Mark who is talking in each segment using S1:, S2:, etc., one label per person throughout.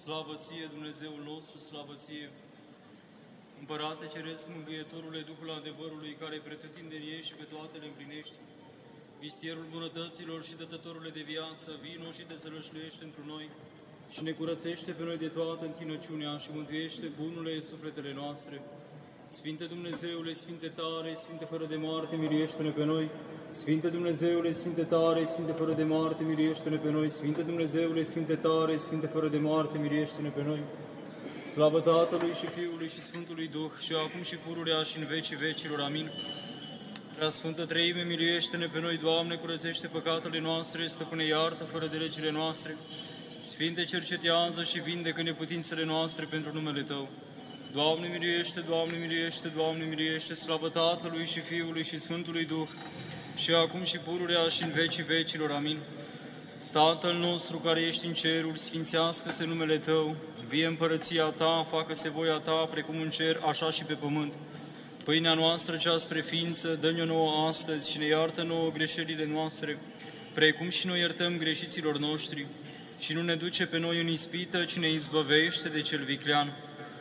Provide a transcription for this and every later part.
S1: Slavă ție, Dumnezeul nostru, slavă ție! Împărate Ceresc, Mângâietorule, Duhul adevărului, care pretutindeni ești și pe toate le împlinești, vistierul bunătăților și dătătorule de viață, vino și te sălășluiește întru noi și ne curățește pe noi de toată întinăciunea și mântuiește bunule sufletele noastre. Sfinte Dumnezeule, Sfinte tare, Sfinte fără de moarte, miluiește-ne pe noi. Sfinte Dumnezeule, Sfinte tare, Sfinte fără de moarte, miluiește-ne pe noi. Sfinte Dumnezeule, Sfinte tare, Sfinte fără de moarte, miluiește-ne pe noi. Slavă Tatălui și Fiului și Sfântului Duh, și acum și pururea și în vecii vecilor. Amin. Prea Sfântă Treime, miluiește-ne pe noi, Doamne, curățește păcatele noastre, stăpâne, iartă fără de legile noastre. Sfinte, cercetează și vindecă neputințele noastre pentru numele Tău. Doamne miluiește, Doamne miluiește, Doamne miluiește, slavă Tatălui și Fiului și Sfântului Duh, și acum și pururea și în vecii vecilor. Amin. Tatăl nostru care ești în ceruri, sfințească-se numele Tău, vie împărăția Ta, facă-se voia Ta, precum în cer, așa și pe pământ. Pâinea noastră cea spre ființă, dă-ne-o nouă astăzi și ne iartă nouă greșelile noastre, precum și noi iertăm greșiților noștri, și nu ne duce pe noi în ispită, ci ne izbăvește de cel viclean.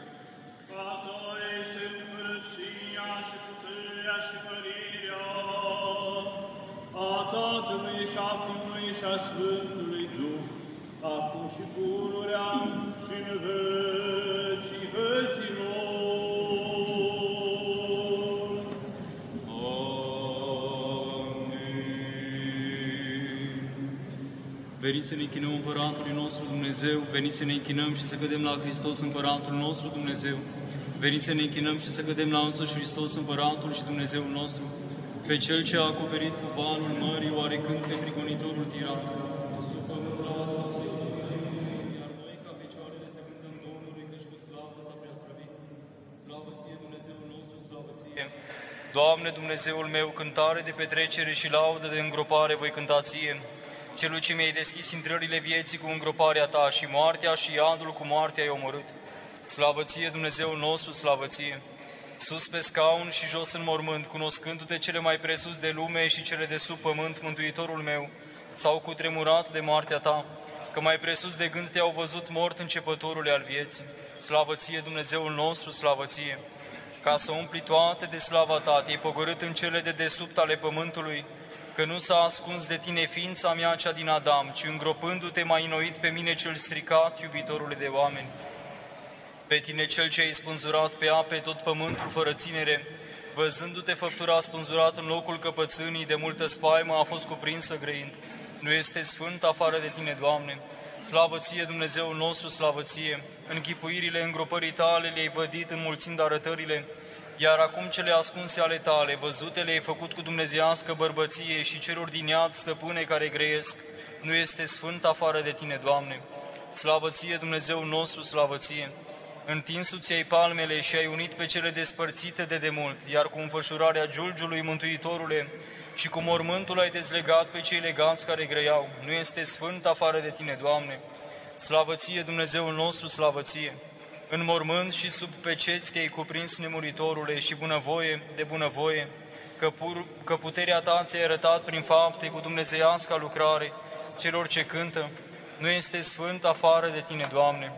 S2: Tatălui și a Fiului și a Sfântului Duh, acum și pururea și în vecii vecilor. Amin.
S1: Veniți să ne închinăm Împăratului nostru Dumnezeu, veniți să ne închinăm și să cădem la Hristos Împăratul nostru Dumnezeu, veniți să ne închinăm și să cădem la însuși Hristos Împăratul și Dumnezeul nostru, pe Cel ce a acoperit cu valul mării, oarecând pe prigonitorul tiran. Sub pământul a ascuns vecii cei mântuiți, iar noi, ca picioarele, să cântăm Domnului, căci cu slavă s-a preaslăvit. Slavă ție, Dumnezeul nostru, slavă ție! Doamne, Dumnezeul meu, cântare de petrecere și laudă de îngropare voi cânta ție, Celui ce mi-ai deschis intrările vieții cu îngroparea Ta și moartea și iadul cu moartea ai omorât. Slavă ție, Dumnezeul nostru, slavă ție! Sus pe scaun și jos în mormânt, cunoscându-te cele mai presus de lume și cele de sub pământ, Mântuitorul meu, s-au cutremurat de moartea Ta, că mai presus de gând te-au văzut mort începătorule al vieții. Slavă ție, Dumnezeul nostru, slavă ție! Ca să umpli toate de slava Ta, te-ai pogorât în cele de desubt ale pământului, că nu s-a ascuns de tine ființa mea cea din Adam, ci îngropându-te m-ai înnoit pe mine cel stricat, iubitorule de oameni. Pe tine cel ce ai spânzurat pe ape tot pământul fără ținere, văzându-te făptura spânzurat în locul căpățânii, de multă spaimă a fost cuprinsă grăind. Nu este sfânt afară de tine, Doamne. Slavă ție, Dumnezeul nostru, slavă ție! Închipuirile îngropării Tale le-ai vădit înmulțind arătările, iar acum cele ascunse ale Tale, văzute, le-ai făcut cu dumnezeiască bărbăție, și celor din iad, stăpâne care grăiesc. Nu este sfânt afară de tine, Doamne. Slavă ție, Dumnezeul nostru, slavă ție! Întinsu ți-ai palmele și ai unit pe cele despărțite de demult, iar cu înfășurarea giulgiului, Mântuitorule, și cu mormântul ai dezlegat pe cei legați care grăiau. Nu este sfânt afară de tine, Doamne. Slavă ție, Dumnezeul nostru, slavă ție! În mormânt și sub peceți te-ai cuprins, nemuritorule, și bunăvoie de bunăvoie, că puterea Ta ți-ai arătat prin fapte cu dumnezeiasca lucrare celor ce cântă. Nu este sfânt afară de tine, Doamne.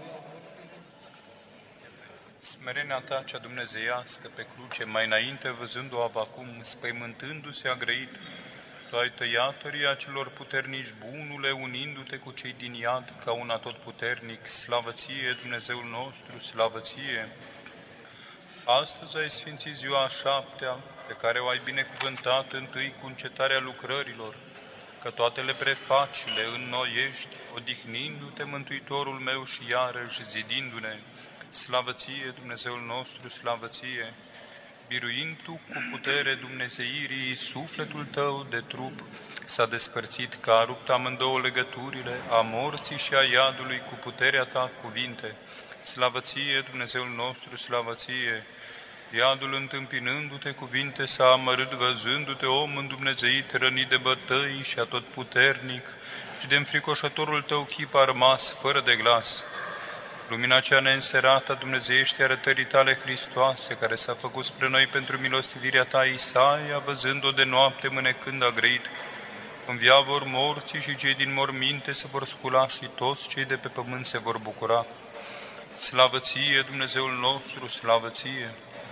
S3: Smerenia Ta cea dumnezeiască pe cruce, mai înainte văzând-o avacum, spăimântându-se a grăit, Tu ai tăiat tăria celor puternici, bunule, unindu-te cu cei din iad ca un atotputernic. Slavă ție, Dumnezeul nostru, slavă ție! Astăzi ai sfințit ziua a șaptea, pe care o ai binecuvântat întâi cu încetarea lucrărilor, că toate le prefaci, le înnoiești, odihnindu-te, Mântuitorul meu, și iarăși zidindu-ne. Slavă ție, Dumnezeul nostru, slavă ție! Biruind Tu cu putere dumnezeirii, sufletul Tău de trup s-a despărțit, că a rupt amândouă legăturile a morții și a iadului cu puterea Ta cuvinte. Slavă ție, Dumnezeul nostru, slavă ție! Iadul, întâmpinându-te cuvinte, s-a amărât, văzându-te om îndumnezeit, rănit de bătăi și atotputernic, și de înfricoșătorul Tău chip a rămas fără de glas. Lumina cea neînserată a dumnezeiești arătării Tale Hristoase, care s-a făcut spre noi pentru milostivirea Ta, Isaia, văzând-o de noapte mânecând a grăit, Învia vor morții și cei din morminte se vor scula și toți cei de pe pământ se vor bucura. Slavă ție, Dumnezeul nostru, slavă ție!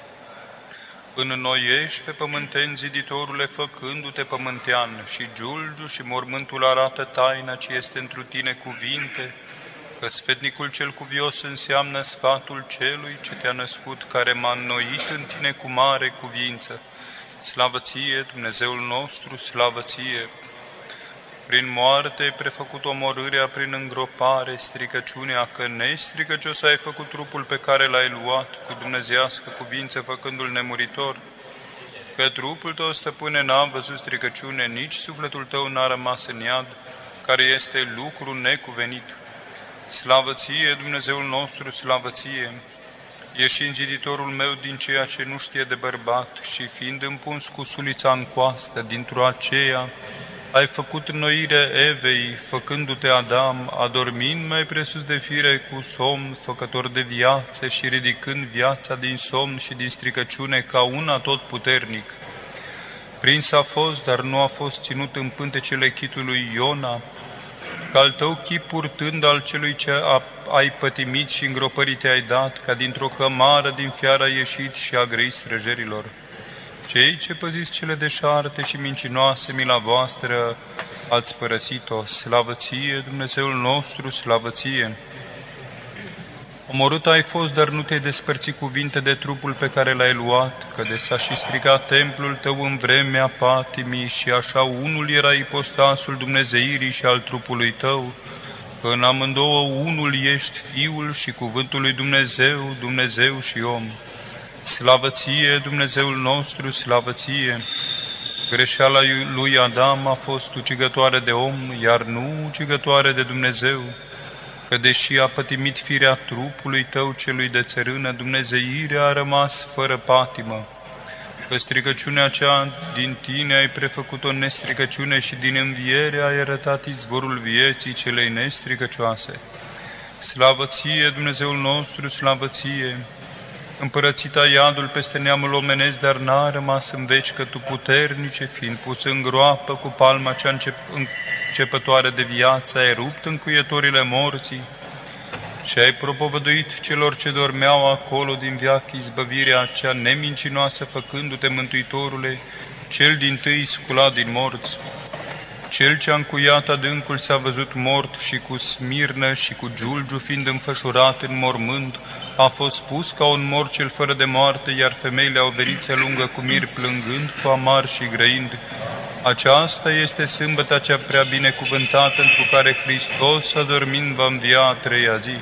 S3: Înnoiești pe pământeni, ziditorule, făcându-te pământean, și giulgiu și mormântul arată taina ce este întru tine cuvinte, că sfetnicul cel cuvios înseamnă sfatul celui ce te-a născut, care m-a înnoit în tine cu mare cuvință. Slavă ție, Dumnezeul nostru, slavă ție! Prin moarte ai prefăcut omorârea, prin îngropare, stricăciunea, că nestricăcios ai făcut trupul pe care l-ai luat, cu dumnezeiască cuvință făcându-l nemuritor, că trupul tău, stăpâne, n-a văzut stricăciune, nici sufletul tău n-a rămas în iad, care este lucru necuvenit. Slavă ție, Dumnezeul nostru, slavă ție! Ieșind ziditorul meu din ceea ce nu știe de bărbat și fiind împuns cu sulița în coastă, dintr-o aceea, ai făcut înnoirea Evei, făcându-te Adam, adormind mai presus de fire cu somn, făcător de viață și ridicând viața din somn și din stricăciune ca un atotputernic. Prins a fost, dar nu a fost ținut în pântecele chitului Iona, ca al tău chip purtând al celui ce ai pătimit și îngropării te-ai dat, ca dintr-o cămară din fiară ai ieșit și a grăit străjerilor. Cei ce păziți cele deșarte și mincinoase, mila voastră, ați părăsit-o. Slavă ție, Dumnezeul nostru, slavă ție! Omorât ai fost, dar nu te-ai despărțit cuvinte de trupul pe care l-ai luat, că de s-a și stricat templul tău în vremea patimii și așa unul era ipostasul dumnezeirii și al trupului tău, că în amândouă unul ești Fiul și cuvântul lui Dumnezeu, Dumnezeu și om. Slavă ție, Dumnezeul nostru, slavă ție! Greșeala lui Adam a fost ucigătoare de om, iar nu ucigătoare de Dumnezeu, că deși a pătimit firea trupului tău celui de țărână, dumnezeirea a rămas fără patimă, că stricăciunea cea din tine ai prefăcut-o nestricăciune și din înviere ai arătat izvorul vieții celei nestricăcioase. Slavă ție, Dumnezeul nostru, slavă ție! Împărățit ai iadul peste neamul omenesc, dar n-a rămas în veci, că tu puternice, fiind pus în groapă cu palma cea începătoare de viață, ai rupt încuietorile morții și ai propovăduit celor ce dormeau acolo din veac izbăvirea cea nemincinoasă, făcându-te, Mântuitorule, cel dintâi sculat din morți. Cel ce a încuiat adâncul s-a văzut mort și cu smirnă și cu giulgiu fiind înfășurat în mormânt, a fost pus ca un mort cel fără de moarte, iar femeile au venit să lungă cu mir plângând, cu amar și grăind. Aceasta este sâmbăta cea prea binecuvântată, întru care Hristos, adormind, va învia a treia zi.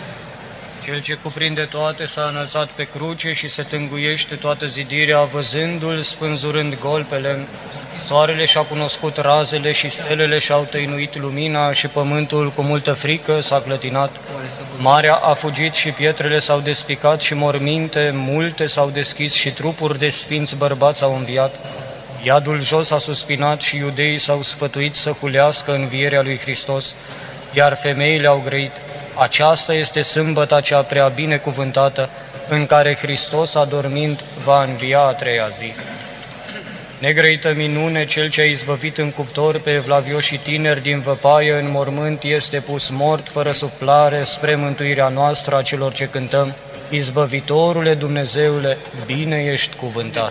S4: Cel ce cuprinde toate s-a înălțat pe cruce și se tânguiește toată zidirea, văzându-l, spânzurând golpele. Soarele și-a cunoscut razele și stelele și-au tăinuit lumina și pământul cu multă frică s-a clătinat. Marea a fugit și pietrele s-au despicat și morminte multe s-au deschis și trupuri de sfinți bărbați au înviat. Iadul jos a suspinat și iudeii s-au sfătuit să hulească învierea lui Hristos, iar femeile au grăit. Aceasta este sâmbăta cea prea binecuvântată, în care Hristos, adormind, va învia a treia zi. Negrăită minune, cel ce a izbăvit în cuptor pe evlavioșii tineri din văpaie în mormânt este pus mort fără suplare spre mântuirea noastră a celor ce cântăm: Izbăvitorule Dumnezeule, bine ești cuvântat.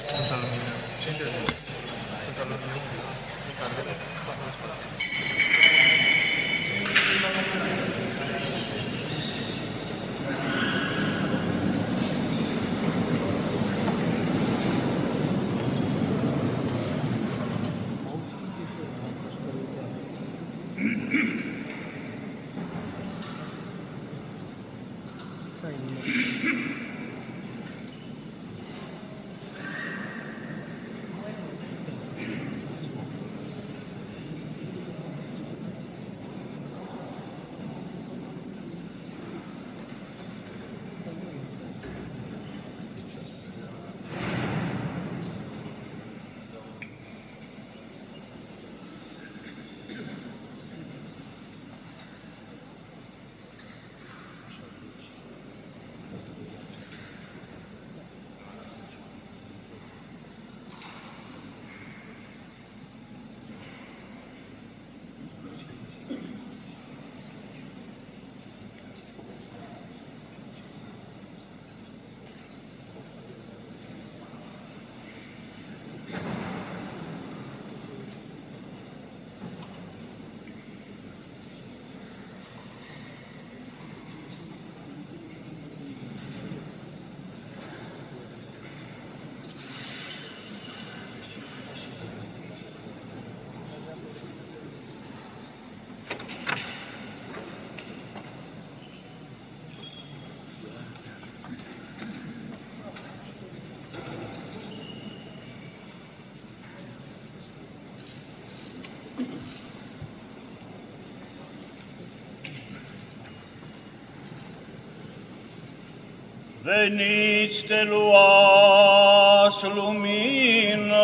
S2: Veniți, te luați lumină.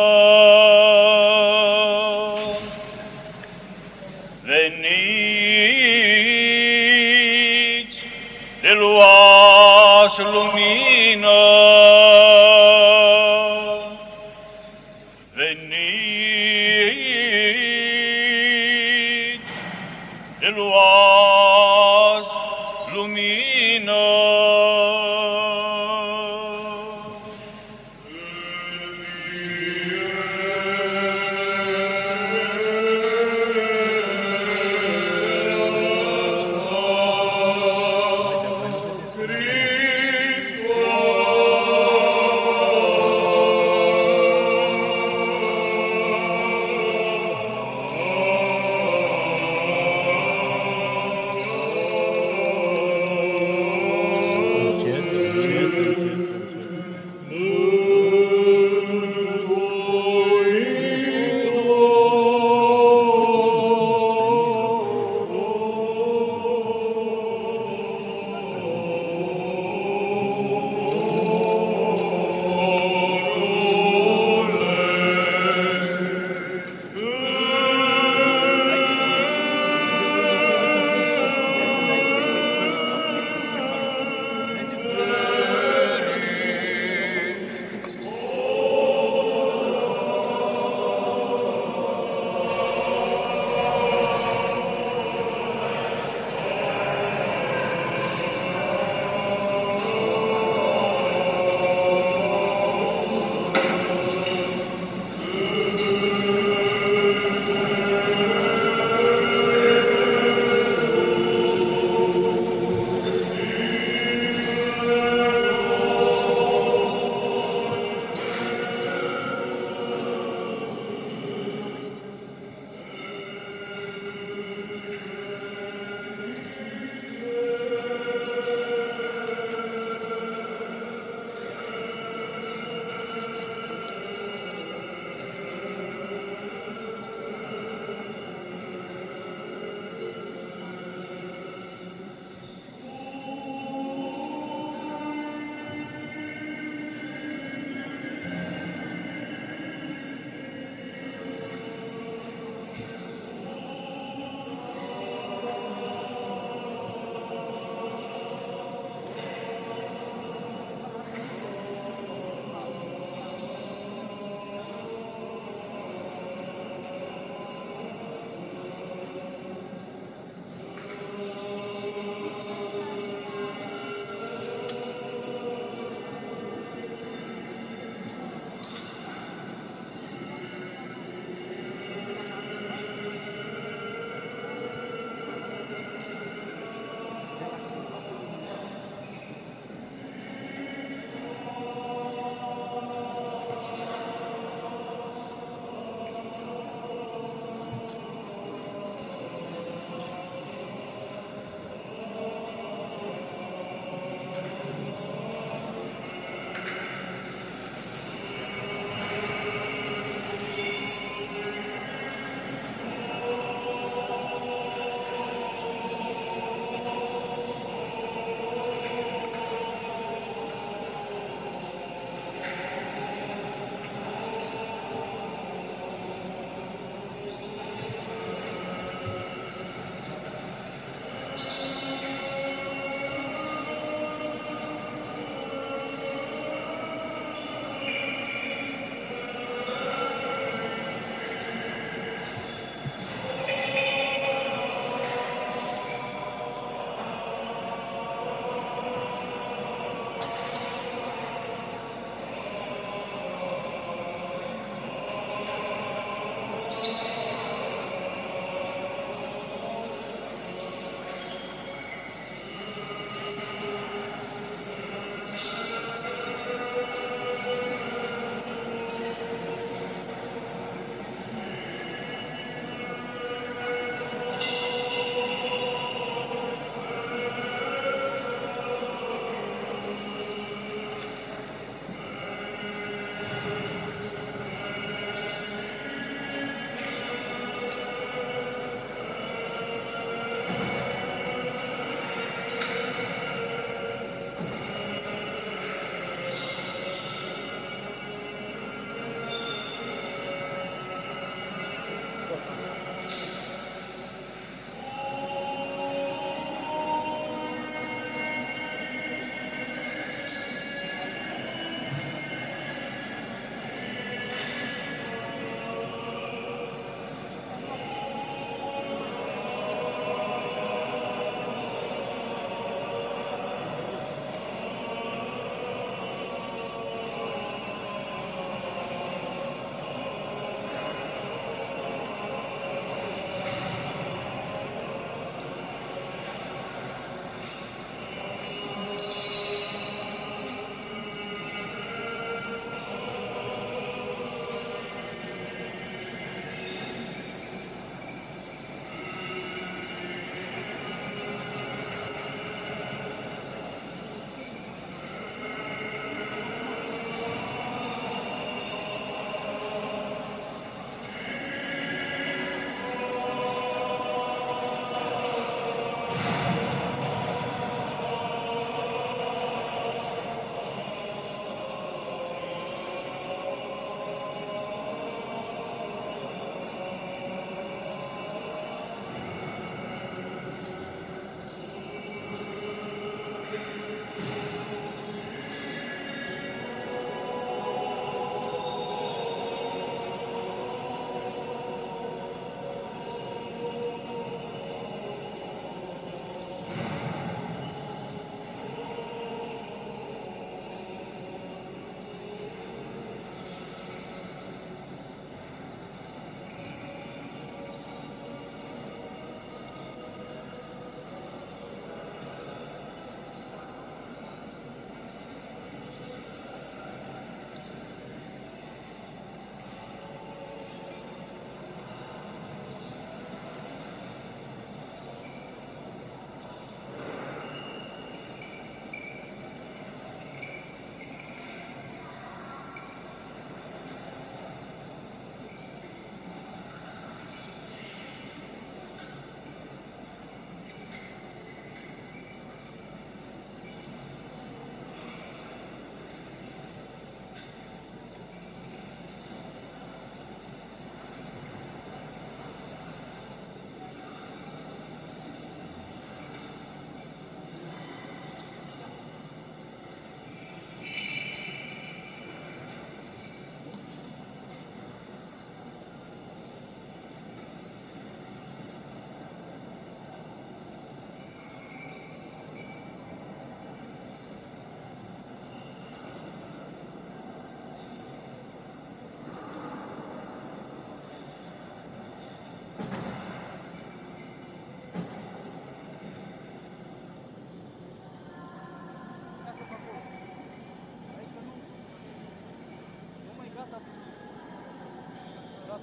S2: Veniți, te luați lumină. Veniți, te luați lumină.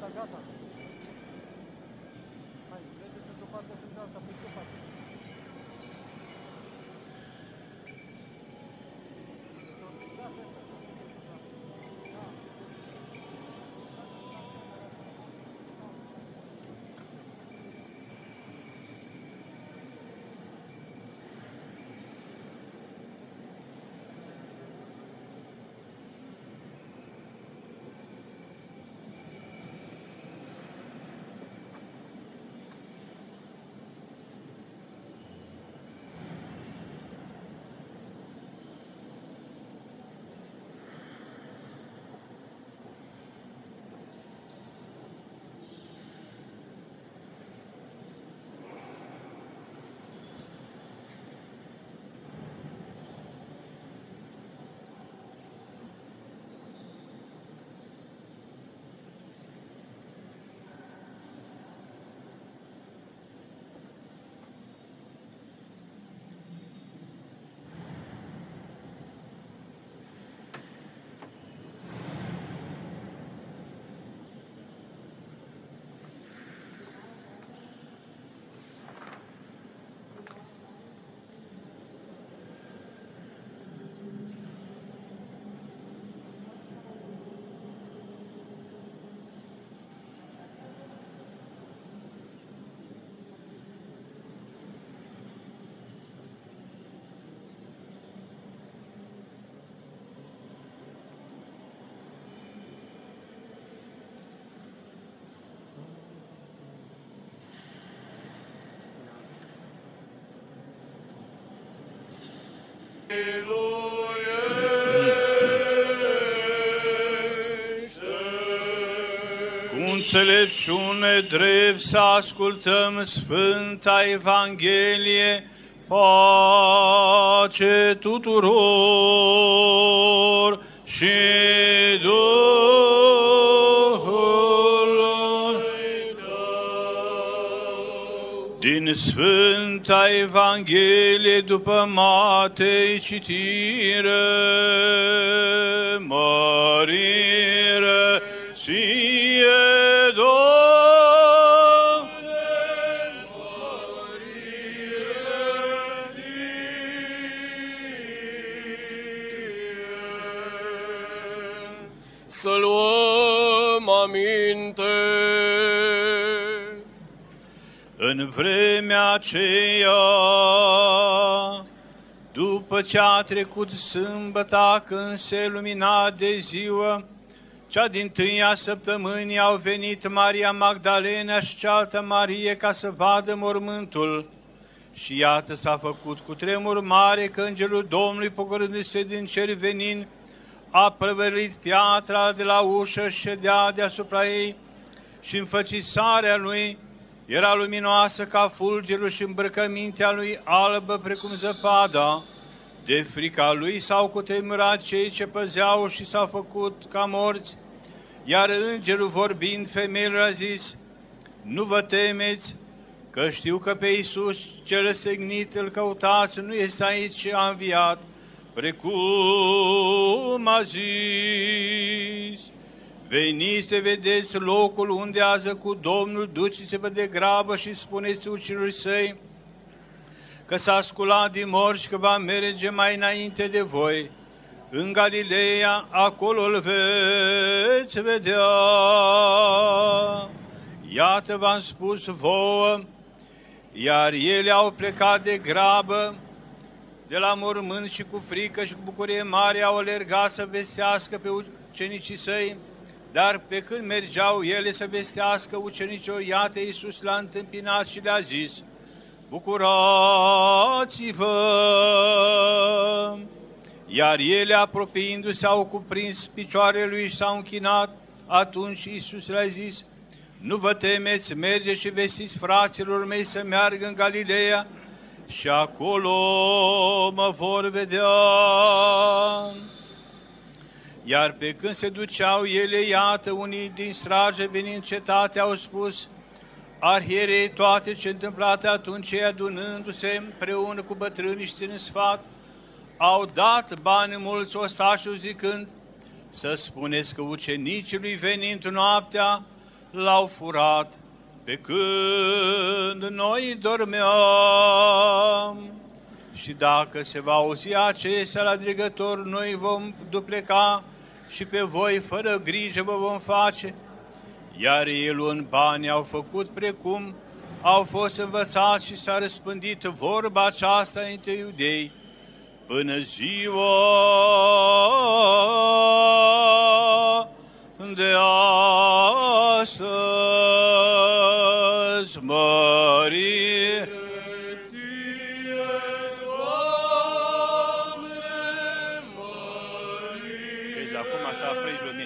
S5: Gata, gata. Hai, vedeți într-o parte și într-alta, păi ce facem?
S2: Cu înțelepciune drept să ascultăm Sfânta Evanghelie, pace tuturor și Duhului tău. Din Sfânta Evanghelie după Matei citire, mărire ție, Doamne, mărire ție.
S6: Să luăm aminte.
S2: În vremea aceea, după ce a trecut sâmbăta, când se lumina de ziua, cea din-tâia săptămânii, au venit Maria Magdalena și cealaltă Marie ca să vadă mormântul. Și iată, s-a făcut cu tremur mare, că îngerul Domnului, pogorându-se din cer venind, a prăvălit piatra de la ușă și ședea deasupra ei, și înfățișarea lui era luminoasă ca fulgerul și îmbrăcămintea lui albă precum zăpada. De frica lui s-au cutremurat cei ce păzeau și s-au făcut ca morți, iar îngerul, vorbind femeilor, a zis: nu vă temeți, că știu că pe Iisus cel răstignit îl căutați, nu este aici, ci a înviat, precum a zis. Veniți să vedeți locul unde ază cu Domnul, duceți-vă de grabă și spuneți ucenicilor săi că s-a sculat din morți și că va merge mai înainte de voi în Galileea, acolo îl veți vedea. Iată v-am spus vouă. Iar ele au plecat de grabă de la mormânt și cu frică și cu bucurie mare au alergat să vestească pe ucenicii săi. Dar pe când mergeau ele să vestească ucenicilor, iată, Iisus l-a întâmpinat și le-a zis: bucurați-vă! Iar ele, apropiindu-se, au cuprins picioarele lui și s-au închinat. Atunci Iisus le-a zis: nu vă temeți, mergeți și vestiți fraților mei să meargă în Galileea și acolo mă vor vedea. Iar pe când se duceau ele, iată, unii din strajă venind în cetate au spus arhierei toate ce întâmplate atunci, ei adunându-se împreună cu bătrânii și ținând sfat, au dat bani mulți ostașilor zicând: să spuneți că ucenicii lui venind noaptea l-au furat pe când noi dormeam. Și dacă se va auzi acestea la dregător, noi vom dupleca și pe voi fără grijă vă vom face. Iar ei luând bani au făcut precum au fost învățați și s-a răspândit vorba aceasta între iudei până ziua de astăzi. Mărie ție, Doamne, mărie. Deci acum s-a aprins lumina.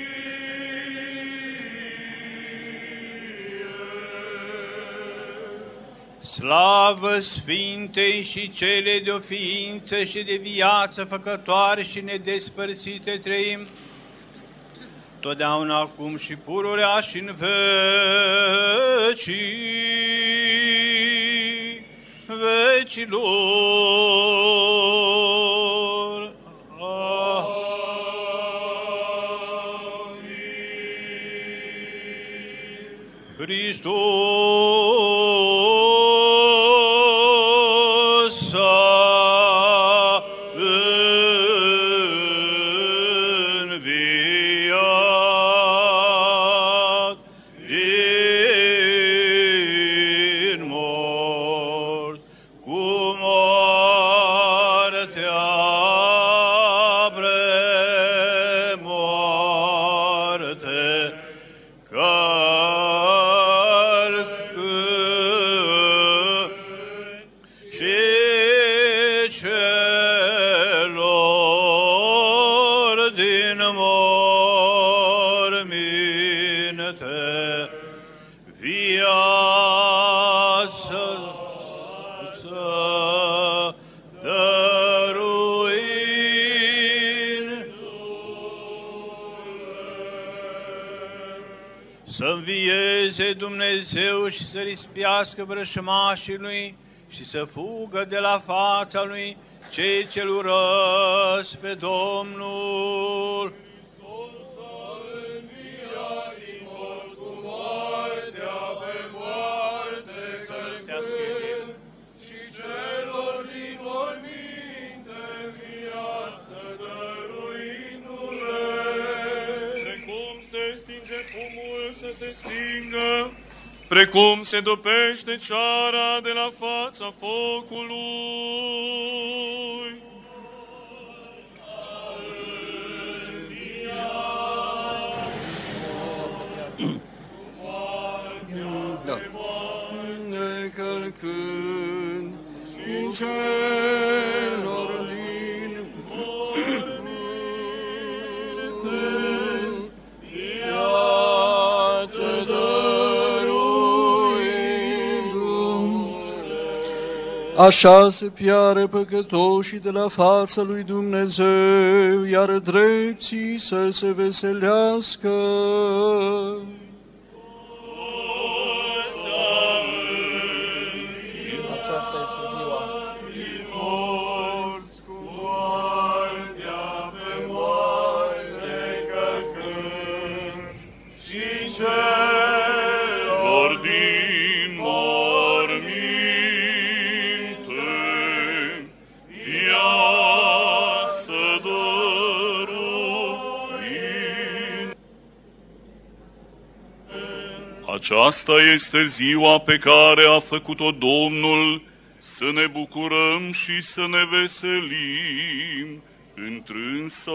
S2: Slavă Sfintei și cele de o ființă și de viață făcătoare și nedespărțite trăim, totdeauna acum și pururea și în vecii vecilor. Hristos a înviat din morți, cu moartea premoarte, și celor din morminte viață să dăruin, să învieze Dumnezeu și să rispească vrășmașii lui și să fugă de la fața lui cei ce-L urăsc pe Domnul. Hristos a înviat din morți, cu moartea pe moarte călcând, și celor din morminte viață dăruindu-le.
S6: Precum se stinge fumul să se stingă, precum se dopește ceara de la fața focului.
S7: Da. Necălcând din celor din viață așa se piară păcătoșii de la fața lui Dumnezeu, iar drepții să se veselească.
S8: Aceasta este ziua.
S6: Celor din morminte viață dăruin. Aceasta este ziua pe care a făcut-o Domnul, să ne bucurăm și să ne veselim într-însă.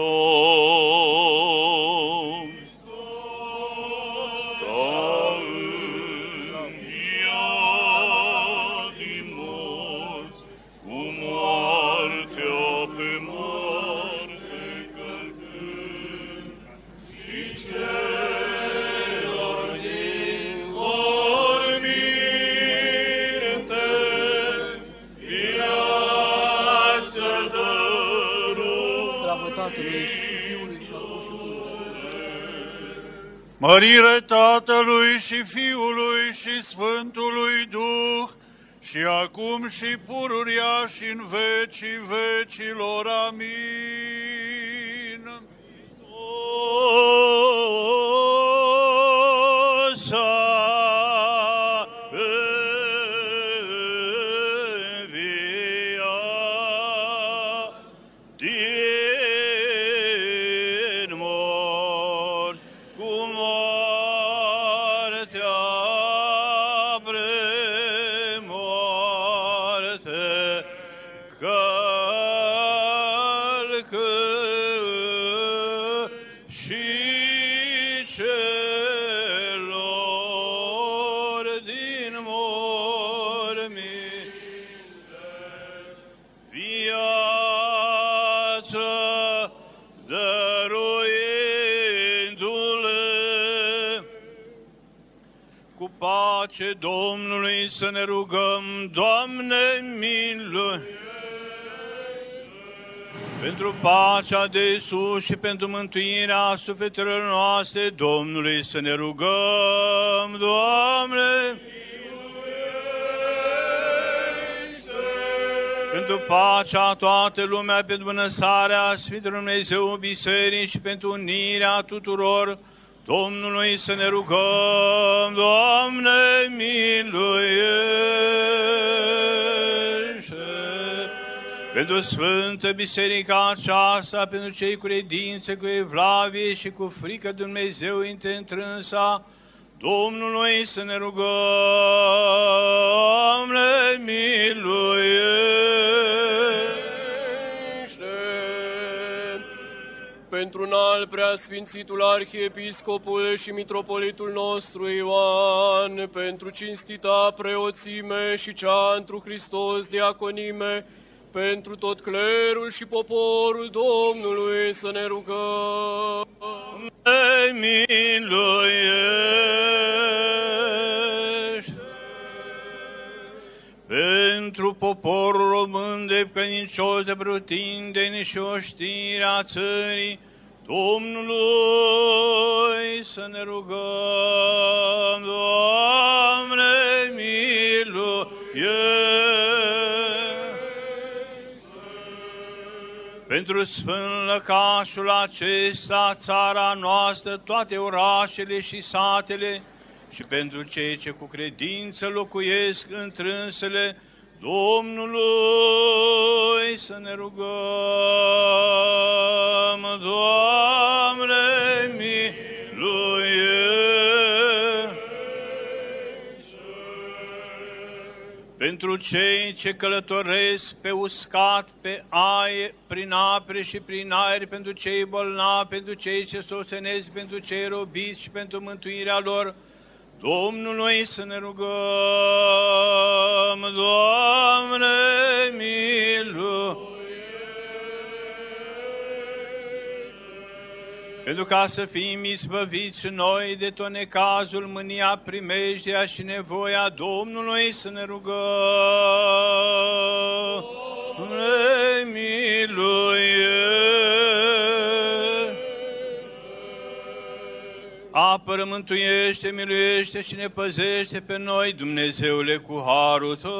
S2: Mărire Tatălui și Fiului și Sfântului Duh, și acum și pururia și în vecii vecilor. Amin. călcă și celor din morminte viață dăruindu-le. Cu pace Domnului să ne rugăm. Doamne, miluiește! Pentru pacea de sus și pentru mântuirea sufletelor noastre, Domnului să ne rugăm. Doamne, pentru pacea toată lumea, pentru bunăstarea Sfântului Dumnezeu Biserici și pentru unirea tuturor, Domnului să ne rugăm. Doamne, miluiește! Pentru Sfântă Biserica aceasta, pentru cei cu credință, cu evlavie și cu frică Dumnezeu întrânsa, Domnului să ne rugăm. Doamne, miluiește!
S8: Pentru înalt preasfințitul arhiepiscopul și mitropolitul nostru Ioan, pentru cinstita preoțime și cea întru Hristos diaconime, pentru tot clerul și poporul Domnului să ne rugăm.
S2: Doamne, miluiește! Pentru poporul român de credincios de pretutindeni și oștirea țării Domnului să ne rugăm. Doamne, miluiește! Pentru sfânt lăcașul acesta, țara noastră, toate orașele și satele, și pentru cei ce cu credință locuiesc întrânsele Domnului să ne rugăm. Doamne, miluiește! Pentru cei ce călătoresc pe uscat, pe aer, prin apre și prin aer, pentru cei bolnavi, pentru cei ce sosenesc, pentru cei robiți și pentru mântuirea lor, Domnului să ne rugăm. Doamne, miluiește! Pentru ca să fim izbăviți noi de tot necazul, mânia, primejdea și nevoia Domnului să ne rugăm. Doamne, miluiește! Apără, mântuiește, miluiește și ne păzește pe noi, Dumnezeule, cu harul Tău.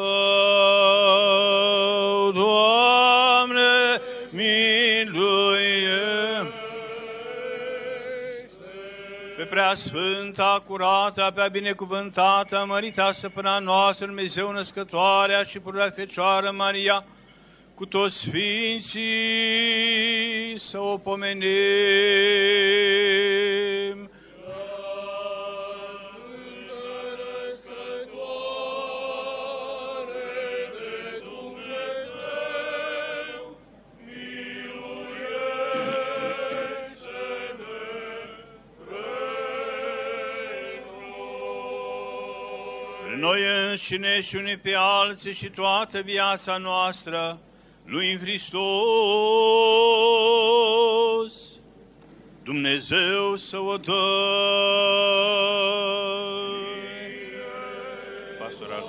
S2: Doamne, miluiește! Pe preasfânta, curată, pe binecuvântată, mărita Stăpâna noastră, Dumnezeu Născătoarea și Pururea Fecioară Maria, cu toți sfinții să o pomenim. Noi înșine și unii pe alții și toată viața noastră lui Hristos, Dumnezeu să o dă. Pastoral.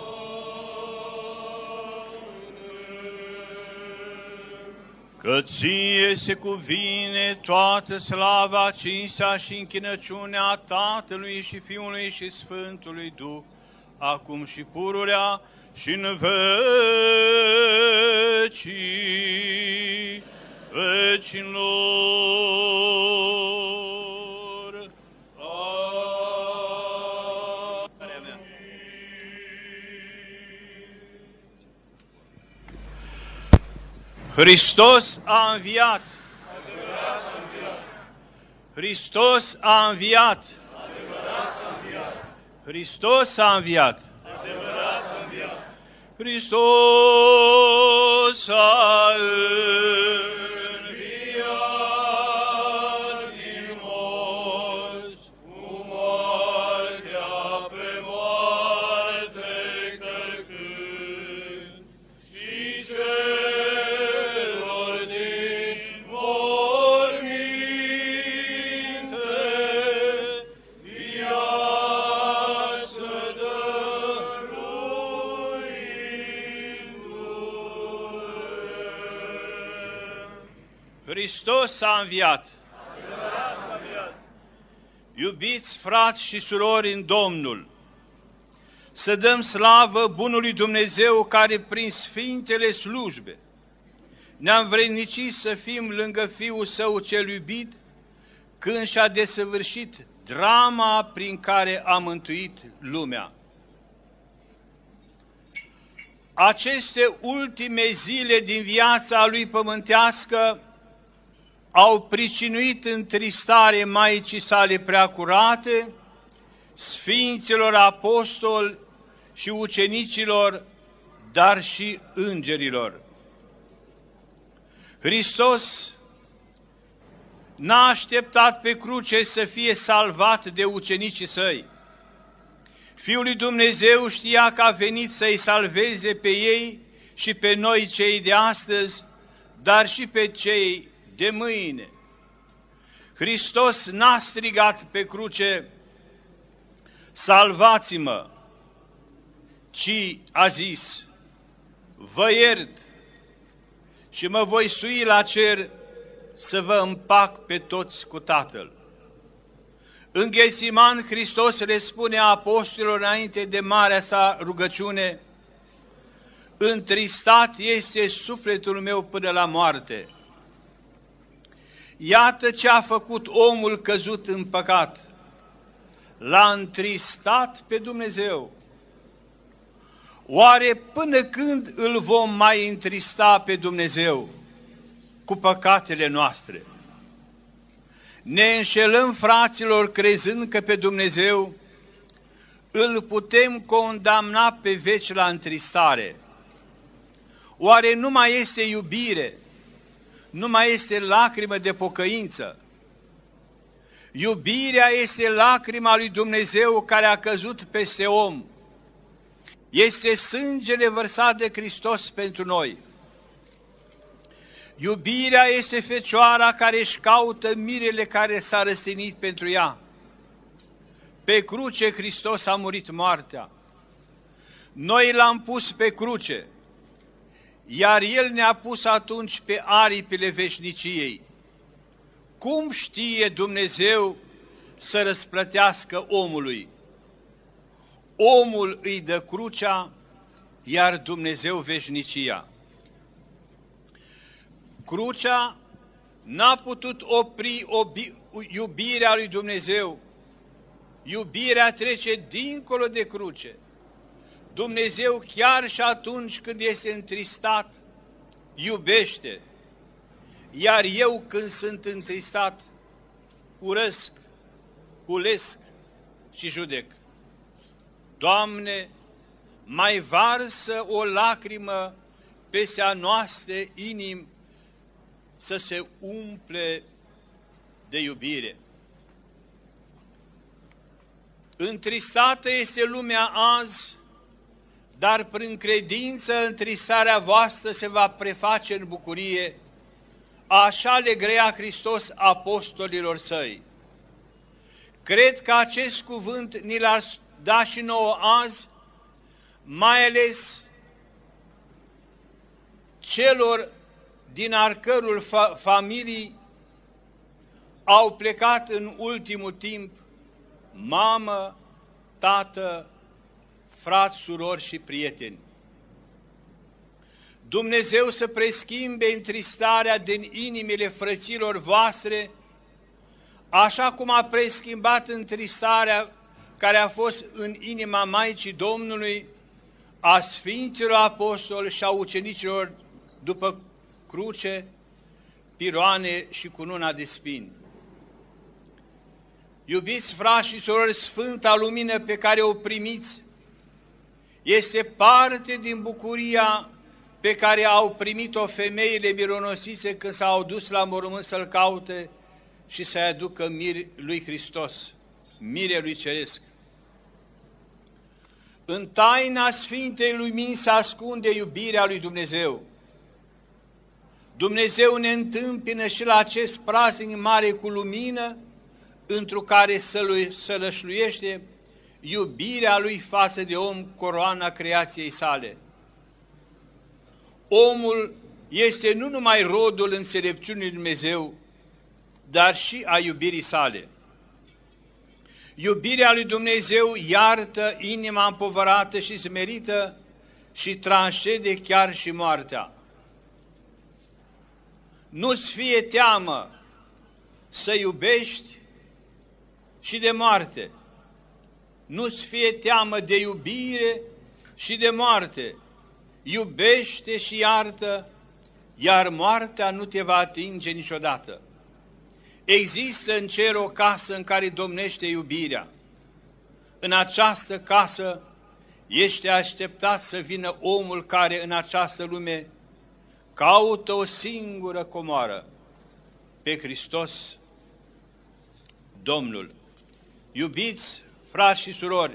S2: Că ție se cuvine toată slava, cinstea și închinăciunea Tatălui și Fiului și Sfântului Duh, acum și pururea și în vecii vecilor. Amin. Hristos a înviat! Hristos a înviat! Hristos a înviat! Hristos a Hristos s-a înviat! Iubiți frați și surori în Domnul, să dăm slavă bunului Dumnezeu care prin sfintele slujbe ne-a învrednicit să fim lângă Fiul Său cel iubit când și-a desăvârșit drama prin care a mântuit lumea. Aceste ultime zile din viața Lui pământească au pricinuit întristare Maicii Sale preacurate, Sfinților Apostoli și ucenicilor, dar și îngerilor. Hristos n-a așteptat pe cruce să fie salvat de ucenicii Săi. Fiul lui Dumnezeu știa că a venit să-i salveze pe ei și pe noi cei de astăzi, dar și pe cei de mâine. Hristos n-a strigat pe cruce, salvați-mă, ci a zis, vă iert și mă voi sui la cer să vă împac pe toți cu Tatăl. În Ghețiman, Hristos le spune apostolilor înainte de marea sa rugăciune, întristat este sufletul meu până la moarte. Iată ce a făcut omul căzut în păcat. L-a întristat pe Dumnezeu. Oare până când îl vom mai întrista pe Dumnezeu cu păcatele noastre? Ne înșelăm, fraților, crezând că pe Dumnezeu îl putem condamna pe veci la întristare. Oare nu mai este iubire? Nu mai este lacrimă de pocăință? Iubirea este lacrima lui Dumnezeu care a căzut peste om. Este sângele vărsat de Hristos pentru noi. Iubirea este fecioara care își caută mirele care s-a răstignit pentru ea. Pe cruce Hristos a murit moartea. Noi l-am pus pe cruce, iar El ne-a pus atunci pe aripile veșniciei. Cum știe Dumnezeu să răsplătească omului? Omul îi dă crucea, iar Dumnezeu veșnicia. Crucea n-a putut opri iubirea lui Dumnezeu. Iubirea trece dincolo de cruce. Dumnezeu chiar și atunci când este întristat, iubește. Iar eu când sunt întristat, urăsc, hulesc și judec. Doamne, mai varsă o lacrimă peste a noastre inimi să se umple de iubire. Întristată este lumea azi, dar prin credință întristarea voastră se va preface în bucurie. Așa le grăia Hristos apostolilor Săi. Cred că acest cuvânt ni l-ar da și nouă azi, mai ales celor din arcărul familiei au plecat în ultimul timp mamă, tată, frați, surori și prieteni. Dumnezeu să preschimbe întristarea din inimile frăților voastre, așa cum a preschimbat întristarea care a fost în inima Maicii Domnului, a Sfinților Apostoli și a ucenicilor după cruce, piroane și cununa de spini. Iubiți frați și surori, sfânta lumină pe care o primiți este parte din bucuria pe care au primit-o femeile mironosițe când s-au dus la mormânt să-L caute și să-i aducă mir lui Hristos, mire lui Ceresc. În taina Sfintei Lumini se ascunde iubirea lui Dumnezeu. Dumnezeu ne întâmpină și la acest praznic mare cu lumină, întru care sălășluiește iubirea lui față de om, coroana creației sale. Omul este nu numai rodul înțelepciunii lui Dumnezeu, dar și a iubirii sale. Iubirea lui Dumnezeu iartă inima împovărată și smerită și tranșede chiar și moartea. Nu-ți fie teamă să iubești și de moarte. Nu-ți fie teamă de iubire și de moarte. Iubește și iartă, iar moartea nu te va atinge niciodată. Există în cer o casă în care domnește iubirea. În această casă ești așteptat să vină omul care în această lume caută o singură comoară, pe Hristos Domnul. Iubiți frați și surori,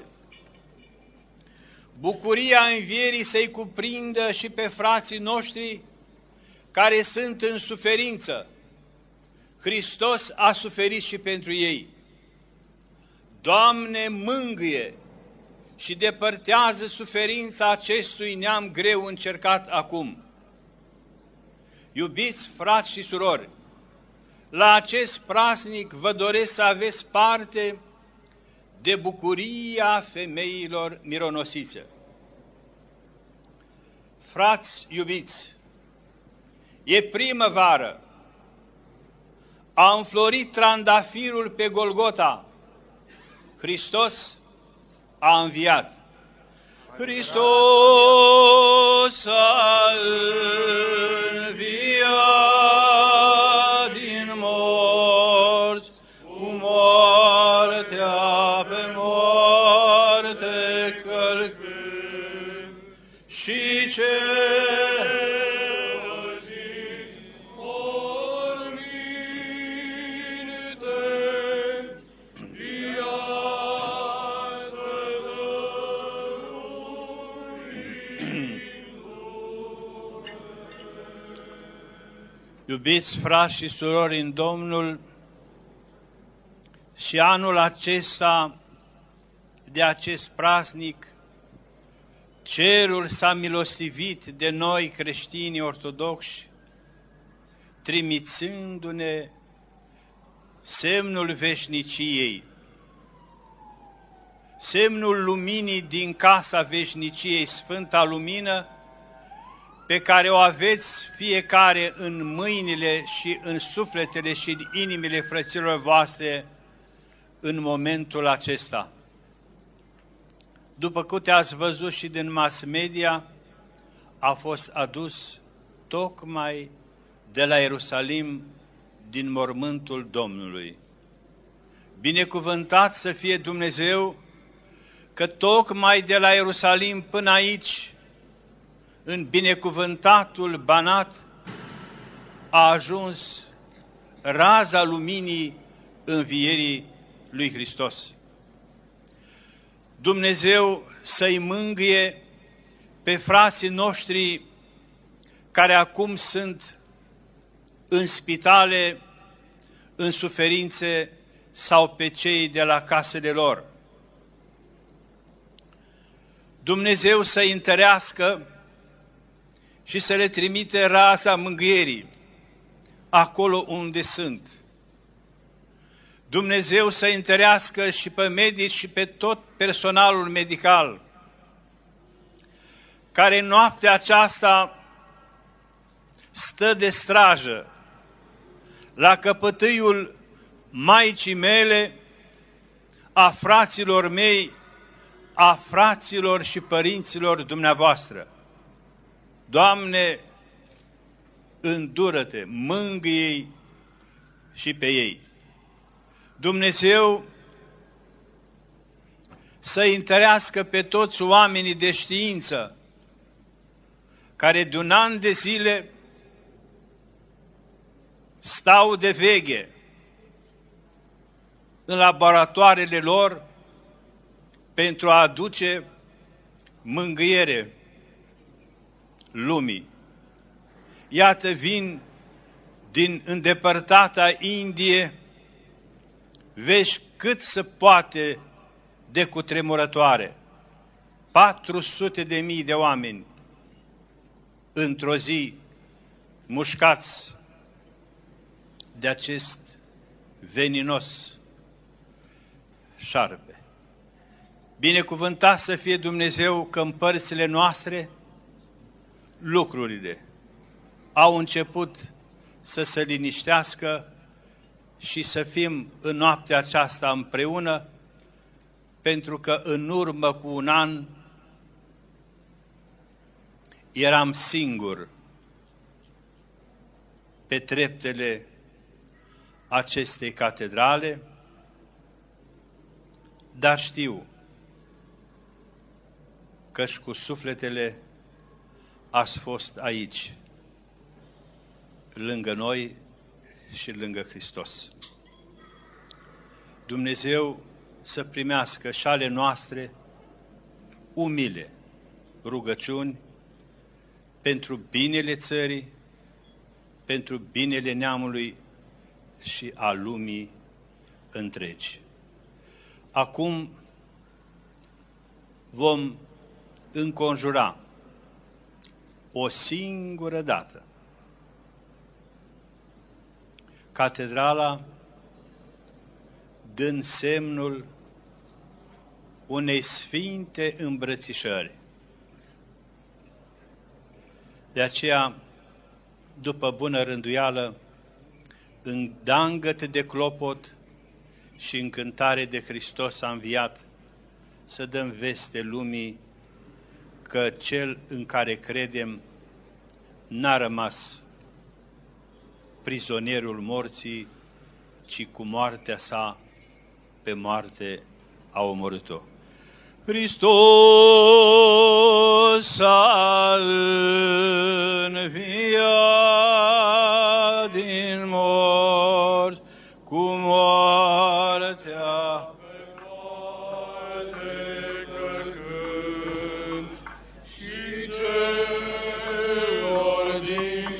S2: bucuria învierii să-i cuprindă și pe frații noștri care sunt în suferință. Hristos a suferit și pentru ei. Doamne, mângâie și depărtează suferința acestui neam greu încercat acum. Iubiți frați și surori, la acest praznic vă doresc să aveți parte de bucuria femeilor mironosițe. Frați iubiți, e primăvară, a înflorit trandafirul pe Golgota, Hristos a înviat. Hristos a înviat din morți, cu moartea pe moarte călcând, și ce Iubiți frați și surori în Domnul, și anul acesta, de acest praznic, cerul s-a milostivit de noi creștini ortodoxi, trimițându-ne semnul veșniciei, semnul luminii din casa veșniciei, Sfânta Lumină, pe care o aveți fiecare în mâinile și în sufletele și în inimile frăților voastre în momentul acesta. După câte ați văzut și din mass media, a fost adus tocmai de la Ierusalim, din mormântul Domnului. Binecuvântat să fie Dumnezeu că tocmai de la Ierusalim până aici, în binecuvântatul Banat, a ajuns raza luminii învierii lui Hristos. Dumnezeu să-i mângâie pe frații noștri care acum sunt în spitale, în suferințe, sau pe cei de la casele lor. Dumnezeu să-i întărească și să le trimite raza mângâierii acolo unde sunt. Dumnezeu să întărească și pe medici și pe tot personalul medical, care noaptea aceasta stă de strajă la căpătâiul Maicii mele, a fraților mei, a fraților și părinților dumneavoastră. Doamne, îndură-te, mângâie-i și pe ei. Dumnezeu să întărească pe toți oamenii de știință care de un an de zile stau de veche în laboratoarele lor pentru a aduce mângâiere lumii. Iată, vin din îndepărtata Indie vești cât se poate de cutremurătoare. 400.000 de oameni într-o zi mușcați de acest veninos șarpe. Binecuvântat să fie Dumnezeu că în părțile noastre lucrurile au început să se liniștească și să fim în noaptea aceasta împreună, pentru că în urmă cu un an eram singur pe treptele acestei catedrale, dar știu că-și cu sufletele ați fost aici, lângă noi și lângă Hristos. Dumnezeu să primească și ale noastre umile rugăciuni pentru binele țării, pentru binele neamului și a lumii întregi. Acum vom înconjura o singură dată catedrala, dând semnul unei sfinte îmbrățișări. De aceea, după bună rânduială, în dangăt de clopot și în cântare de Hristos a înviat, să dăm veste lumii că Cel în care credem n-a rămas prizonierul morții, ci cu moartea sa pe moarte a omorât-o. Hristos a înviat din morți, cu moartea pe moarte călcând, și celor din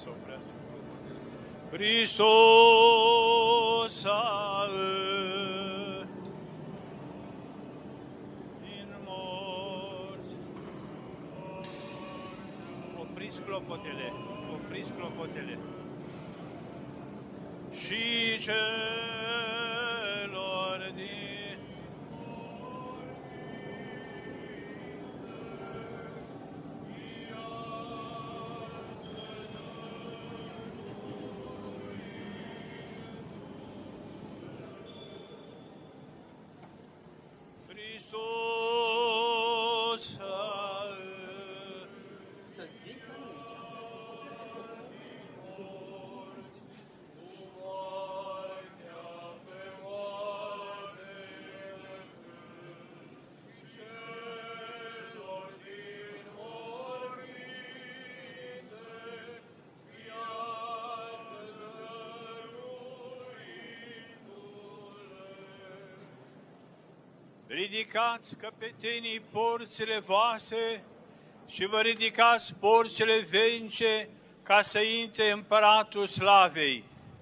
S2: să oprească. Hristos a din morți. Opriți clopotele, opriți clopotele. Și celor din Hristos ridicați căpetenii porțile voastre și vă ridicați porțile venice ca să intre împăratul slavei.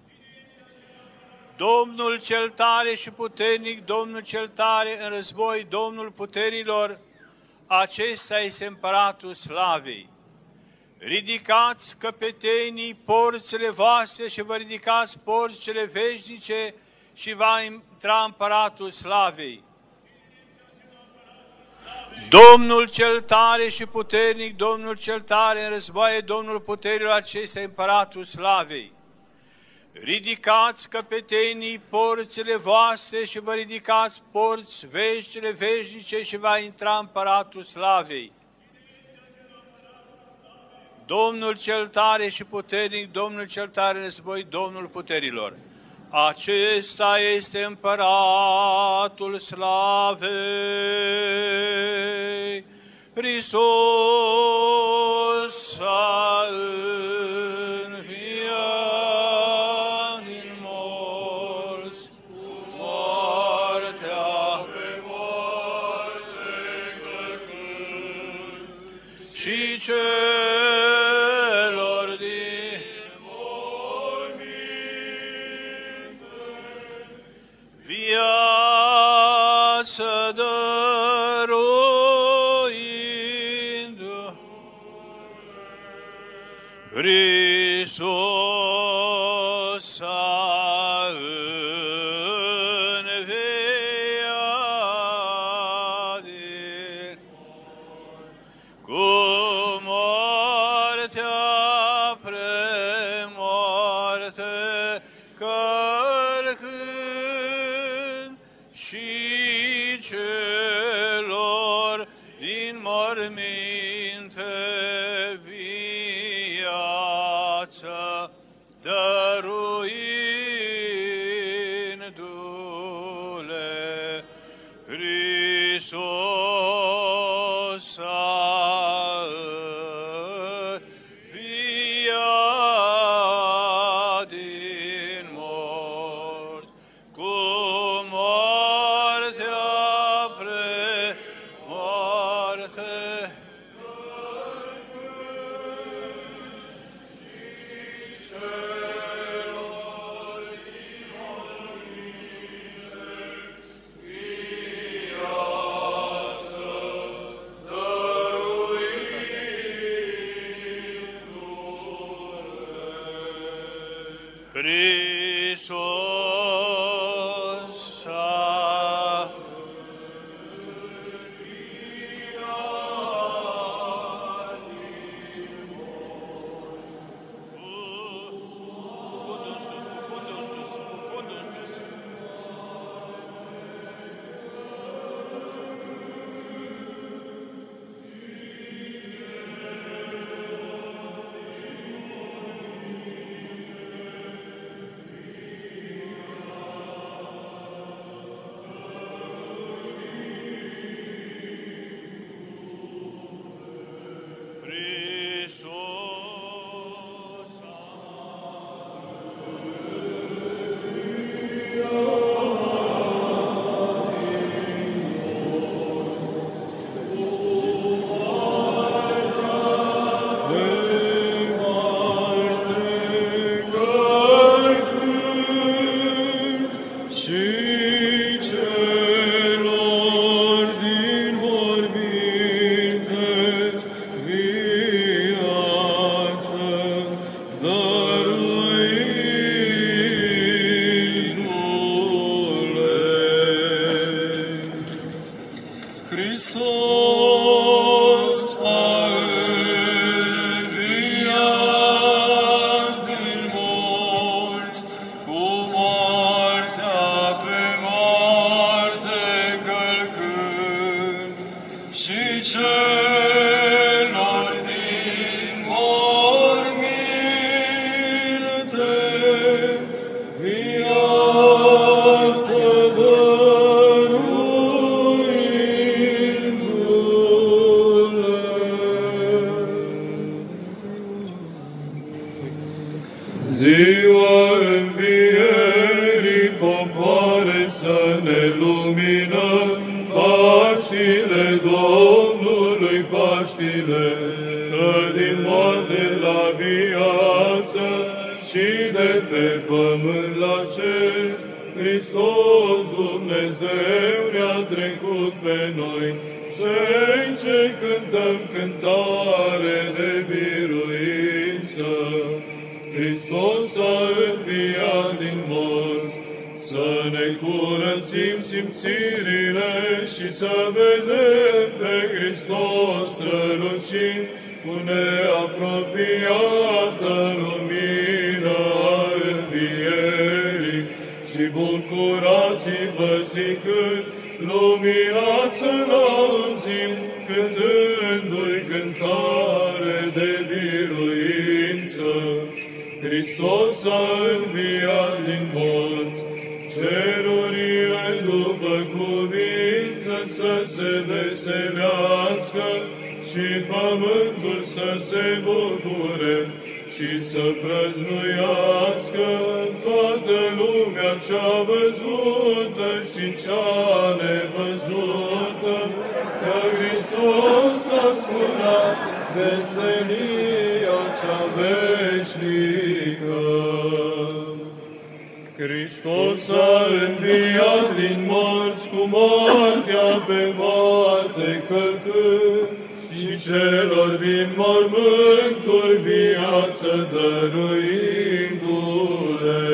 S2: Domnul cel tare și puternic, Domnul cel tare în război, Domnul puterilor, acesta este împăratul slavei. Ridicați căpetenii porțile voastre și vă ridicați porțile veșnice și va intra împăratul slavei. Domnul cel tare și puternic, Domnul cel tare în războaie, Domnul puterilor, acesta împăratul slavei. Ridicați căpetenii porțile voastre și vă ridicați porți veștile veșnice și va intra împăratul slavei. Domnul cel tare și puternic, Domnul cel tare în război, Domnul puterilor. Acesta este împăratul slavei, Hristos a înviat din morți, moartea pe moarte călcând, și celor din viață dăruindu, Hristos a înviat din cu moartea premoarte călcând, și celor din morminte viață dăruindu-le, Hristos a înviat din morți, cu moartea premoarte.
S9: Hristos a înviat din morți, cu moartea pe moarte călcând, și celor din morminte viață ziua învierii, popoare, să ne luminăm Paștile Domnului, Paștile, că din moarte la viață și de pe pământ la cer, Hristos Dumnezeu ne-a trecut pe noi, cei ce cântăm cântare de biruință. Hristos a înviat din morți, să ne curățim simțirile și să vedem pe Hristos strălucind cu neapropiată lumină a învierii. Și bucurați-vă zicând, luminați-l auzim, cântându-i cântare de biruință. Hristos a înviat din morți, cerurile după cuvință să se veselească și pământul să se bucure și să prăznuiască toată lumea cea văzută și cea nevăzută, că Hristos a sculat veselia cea veșnică. Hristos a înviat din morți, cu moartea pe moarte călcând, și celor din mormânturi viață dăruindu-le.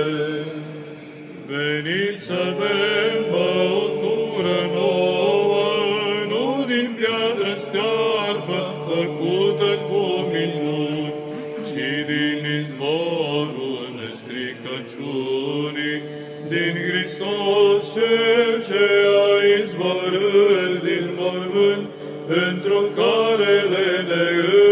S9: Veniți să bem băutură nouă, nu din piatră stearpă, făcută cu minuni, ci din izvorul nestricăciunii, din Hristos Cel ce a izvorât din mormânt, pentru care ne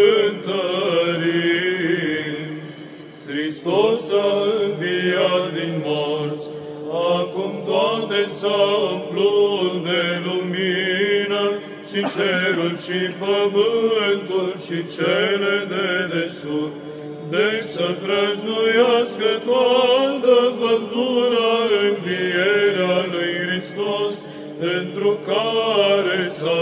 S9: întărim. Hristos a înviat din morți, acum toate s-au umplut de lumină, și cerul și pământul și cele de desubt. Deci să prăznuiască toată făptura învierea lui Hristos, pentru care s-a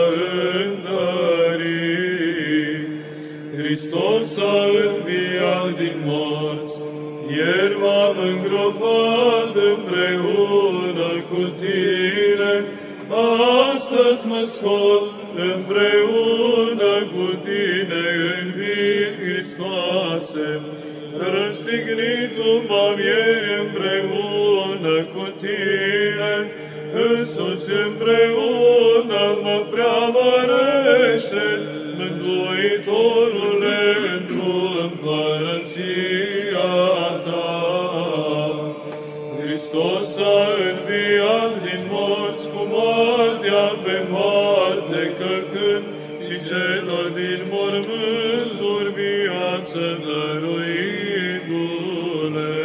S9: întărit. Hristos a înviat din morți, ieri m-am îngropat împreună cu tine, astăzi mă scot împreună cu tine în vii, Hristoase. Răstignit-mă ieri împreună cu tine, însuți împreună mă preamărește, Mântuitorule, într-o împărăția ta. Hristos a înviat din morți, cu moartea pe moarte călcând, și celor din mormânturi viață dăruindu-le.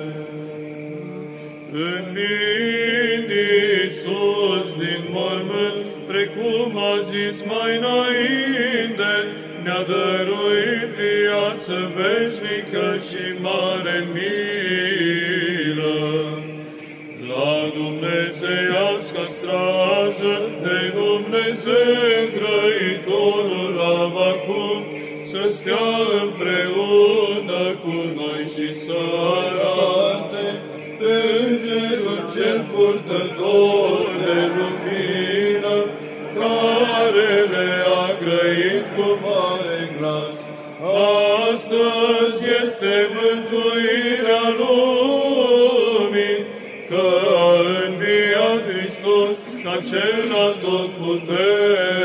S9: Înviind Iisus din mormânt, precum a zis mai înainte, ne-a dăruit viață veșnică și mare milă. La dumnezeiasca strajă de Dumnezeu grăitorul Avacum, să stea împreună cu noi și să arate Îngerul cel purtător de lumină, care le-a grăit cu mare glas. Astăzi este mântuirea lumii, că a înviat Hristos, ca cel atotputernic.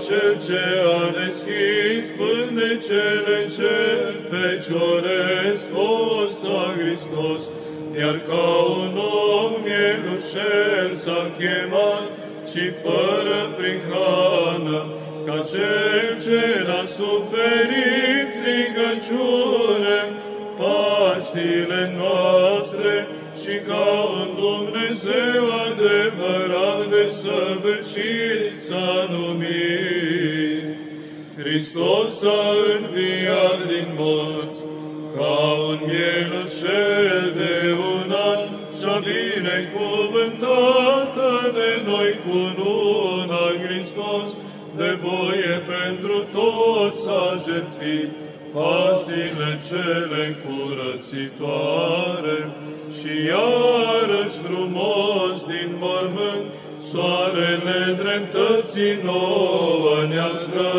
S9: Cel ce a deschis pântecele ce fecioresc fosta Hristos, iar ca un om mielușel s-a chemat, și fără prihană, ca Cel ce l-a suferit strigăciune, Paștile noastre, și ca un Dumnezeu adevărat desăvârșit s-a numit. Hristos a înviat din morți, ca un mielușel de un an, și-a binecuvântată de noi cununa Hristos, de voie pentru toți s-a jertfit, Paștile cele curățitoare, și iarăși frumos din mormânt, soarele dreptății nouă ne-a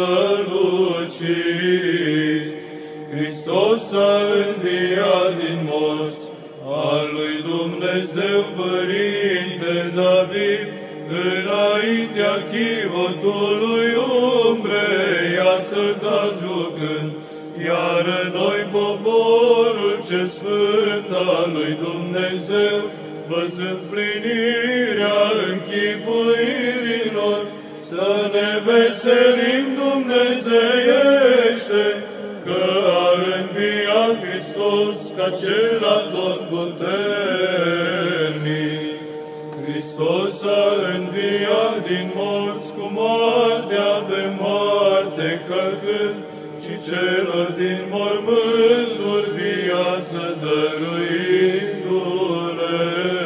S9: strălucit. Hristos a înviat din morți, al lui Dumnezeu Părinte David, înaintea chivotului umbrei a săltat jucând, iar noi poporul cel sfânt al lui Dumnezeu, văzând plinirea închipuirilor, să ne veselim dumnezeiește, că a înviat Hristos ca Cel atotputernic. Hristos a înviat din morți cu moartea pe moarte călcând, și celor din mormânturi viață dăruindu-le.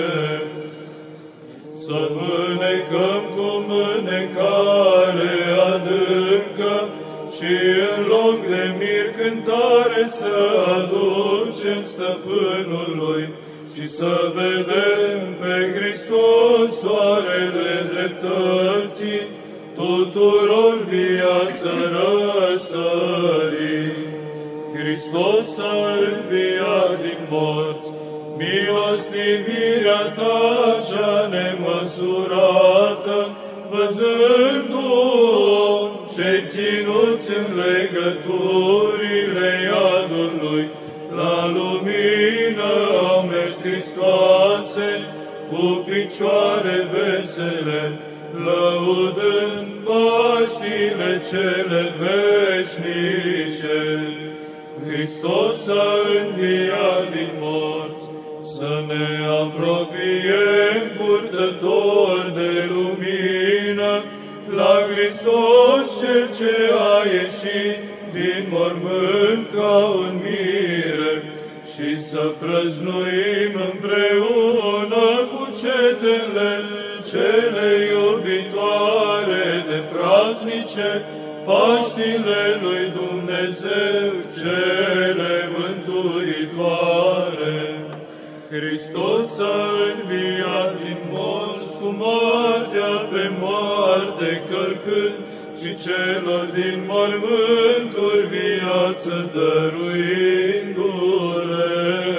S9: Să mânecăm cu mânecare adâncă și în loc de mir cântare să aducem stăpânului și să vedem pe Hristos soarele dreptății, tuturor viață răsărit. Hristos a înviat din morți, milostivirea ta cea nemăsurată, văzându-o cei ținuți în legăturile iadului, la lumină au mers Hristoase, cu picioare vesele, lăudând Paștile cele veșnice. Hristos a înviat din morți, să ne apropiem purtători de lumină, la Hristos Cel ce a ieșit din mormânt ca un mire, și să prăznuim împreună cu cetele cele iubitoare de praznice, Paștile lui Dumnezeu cele mântuitoare. Hristos a înviat din morți cu moartea pe moarte călcând, și celor din mormânturi viață dăruindu-le.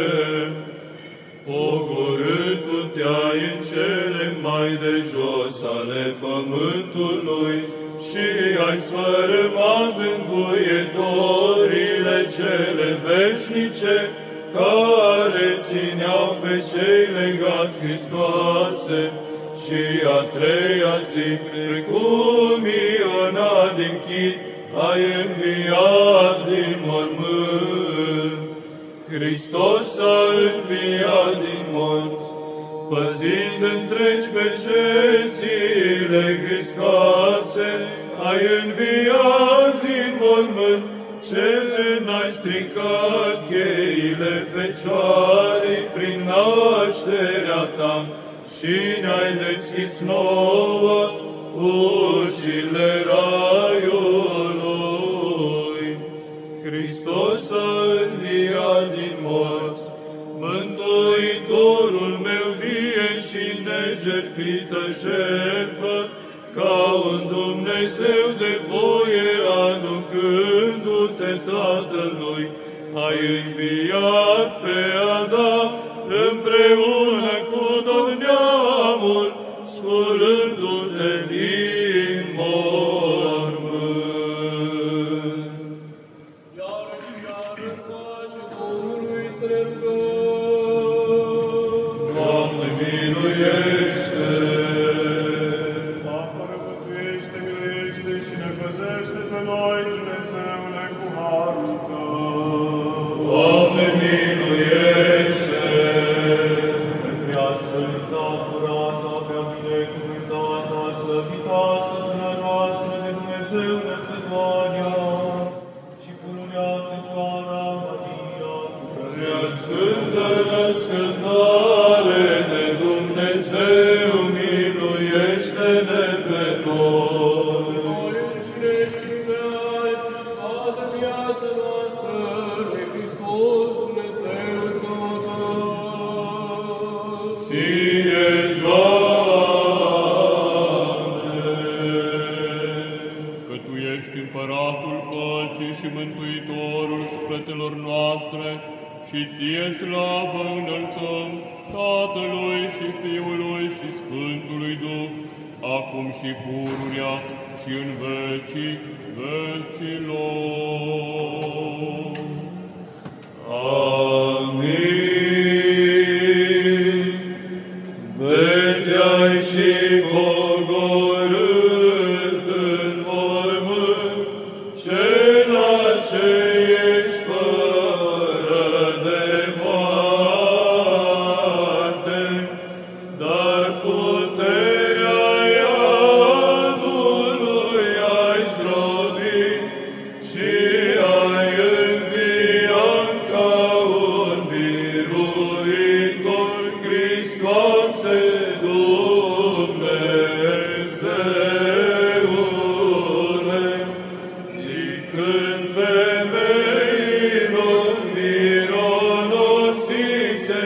S9: Pogorât puteai în cele mai de jos ale pământului și ai sfărâmat încuietorile cele veșnice, care țineau pe cei legați Hristoase, și a treia zi, precum Iona din chip, ai înviat din mormânt. Hristos a înviat din morți, păzind întregi pe cețile Hristoase, ai înviat din mormânt, Cel ce n-ai stricat cheile Fecioarei prin nașterea ta, și ne-ai deschis nouă ușile raiului. Hristos a înviat din morți, Mântuitorul meu vie și nejertfită jertfă, ca un Dumnezeu de voie aducându-te Tatălui, ai înviat pe Adam împreună cu tot neamul, sculându-te din mormânt.
S8: să ne rugăm.
S9: Doamne, miluiește!
S10: Apără, mântuiește, miluiește și ne păzește pe noi, Dumnezeule, cu harul Tău.
S9: Doamne, miluiește!
S10: Prea sfântă, curată, prea binecuvântată, slăvită, stăpână noastră de Dumnezeu născătoarea și pururea Fecioara Maria,
S9: Prea sfântă născătoare de Dumnezeu, miluiește-ne pe noi.
S8: Noi înșine și lumea alții și toată viața noastră, de Hristos Dumnezeu să o dăm.
S9: Ție, Doamne!
S11: Că Tu ești împăratul păcii și mântuitorul sufletelor noastre, și Ție slavă înălțăm Tatălui și Fiului și Sfântului Duh, acum și pururea și în vecii vecilor.
S9: Amin. Vedeai și pogorât în mormânt, cela ce ești fără de moarte, dar puterea iadului ai zdrobit și ai înviat ca un biruitor, Hristoase Dumnezeule, zicând femeilor mironosițe,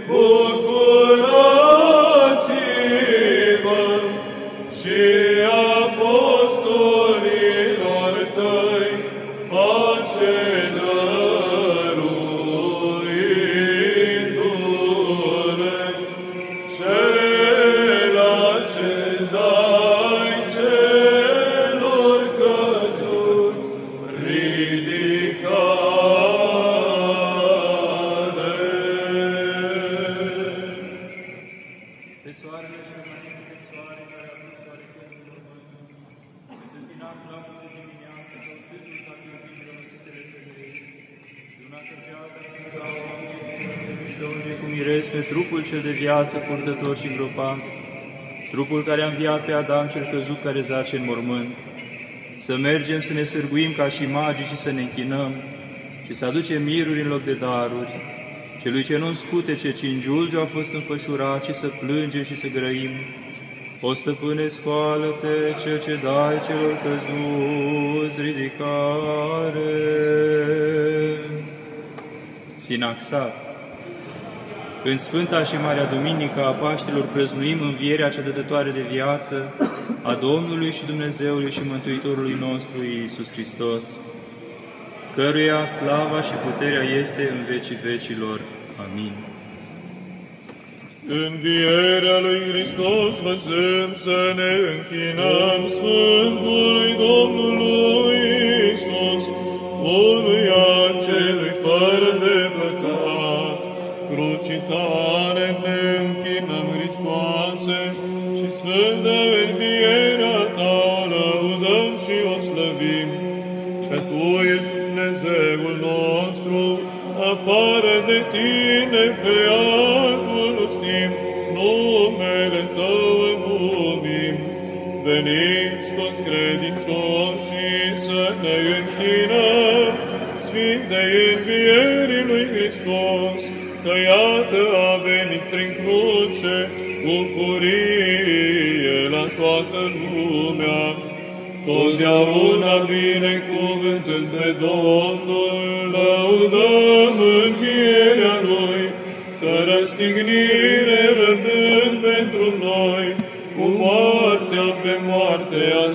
S9: bucurați-vă, și apostolilor tăi face dăruindu-le cela ce dai celor căzuți, ridicare.
S1: Pe soarele și rămâne pe soare, care a pus soare pe mormânt, întâmpinat la de dimineață, băutându-l ca pe un rămățițele femeii, și una sărgeată să unge cu miresme trupul cel de viață, purtător și îngropant, trupul care a înviat pe Adam cel căzut care zace în mormânt. Să mergem să ne sârguim ca și magii și să ne închinăm și să aducem miruri în loc de daruri, celui ce nu în scutece, ci în giulgiu a fost înfășurat, și să plângem și să grăim. O stăpâne, scoală-te, cel ce dai celor căzuți, ridicare. Sinaxar. În Sfânta și Marea Duminică a Paștilor prăznuim învierea cea dătătoare de viață a Domnului și Dumnezeului și Mântuitorului nostru Iisus Hristos, căruia slava și puterea este în vecii vecilor. Amin.
S11: Învierea lui Hristos văzând să ne închinăm Sfântului Domnului Iisus, unuia celui fără de păcat, crucii tale ne închinăm, Hristoase, și sfântă învierea ta lăudăm și o slăvim, că Tu ești Dumnezeul nostru, afară de Tine pe altul nu știm, numele Tău înnumim. Veniți toți credincioșii să ne închinăm Sfintei învierii lui Hristos, că iată a venit prin cruce bucurie la toată lumea. Totdeauna binecuvântând pe Domnul, lăudăm învierea Lui, că răstignire rădând pentru noi, cu moartea pe moarte a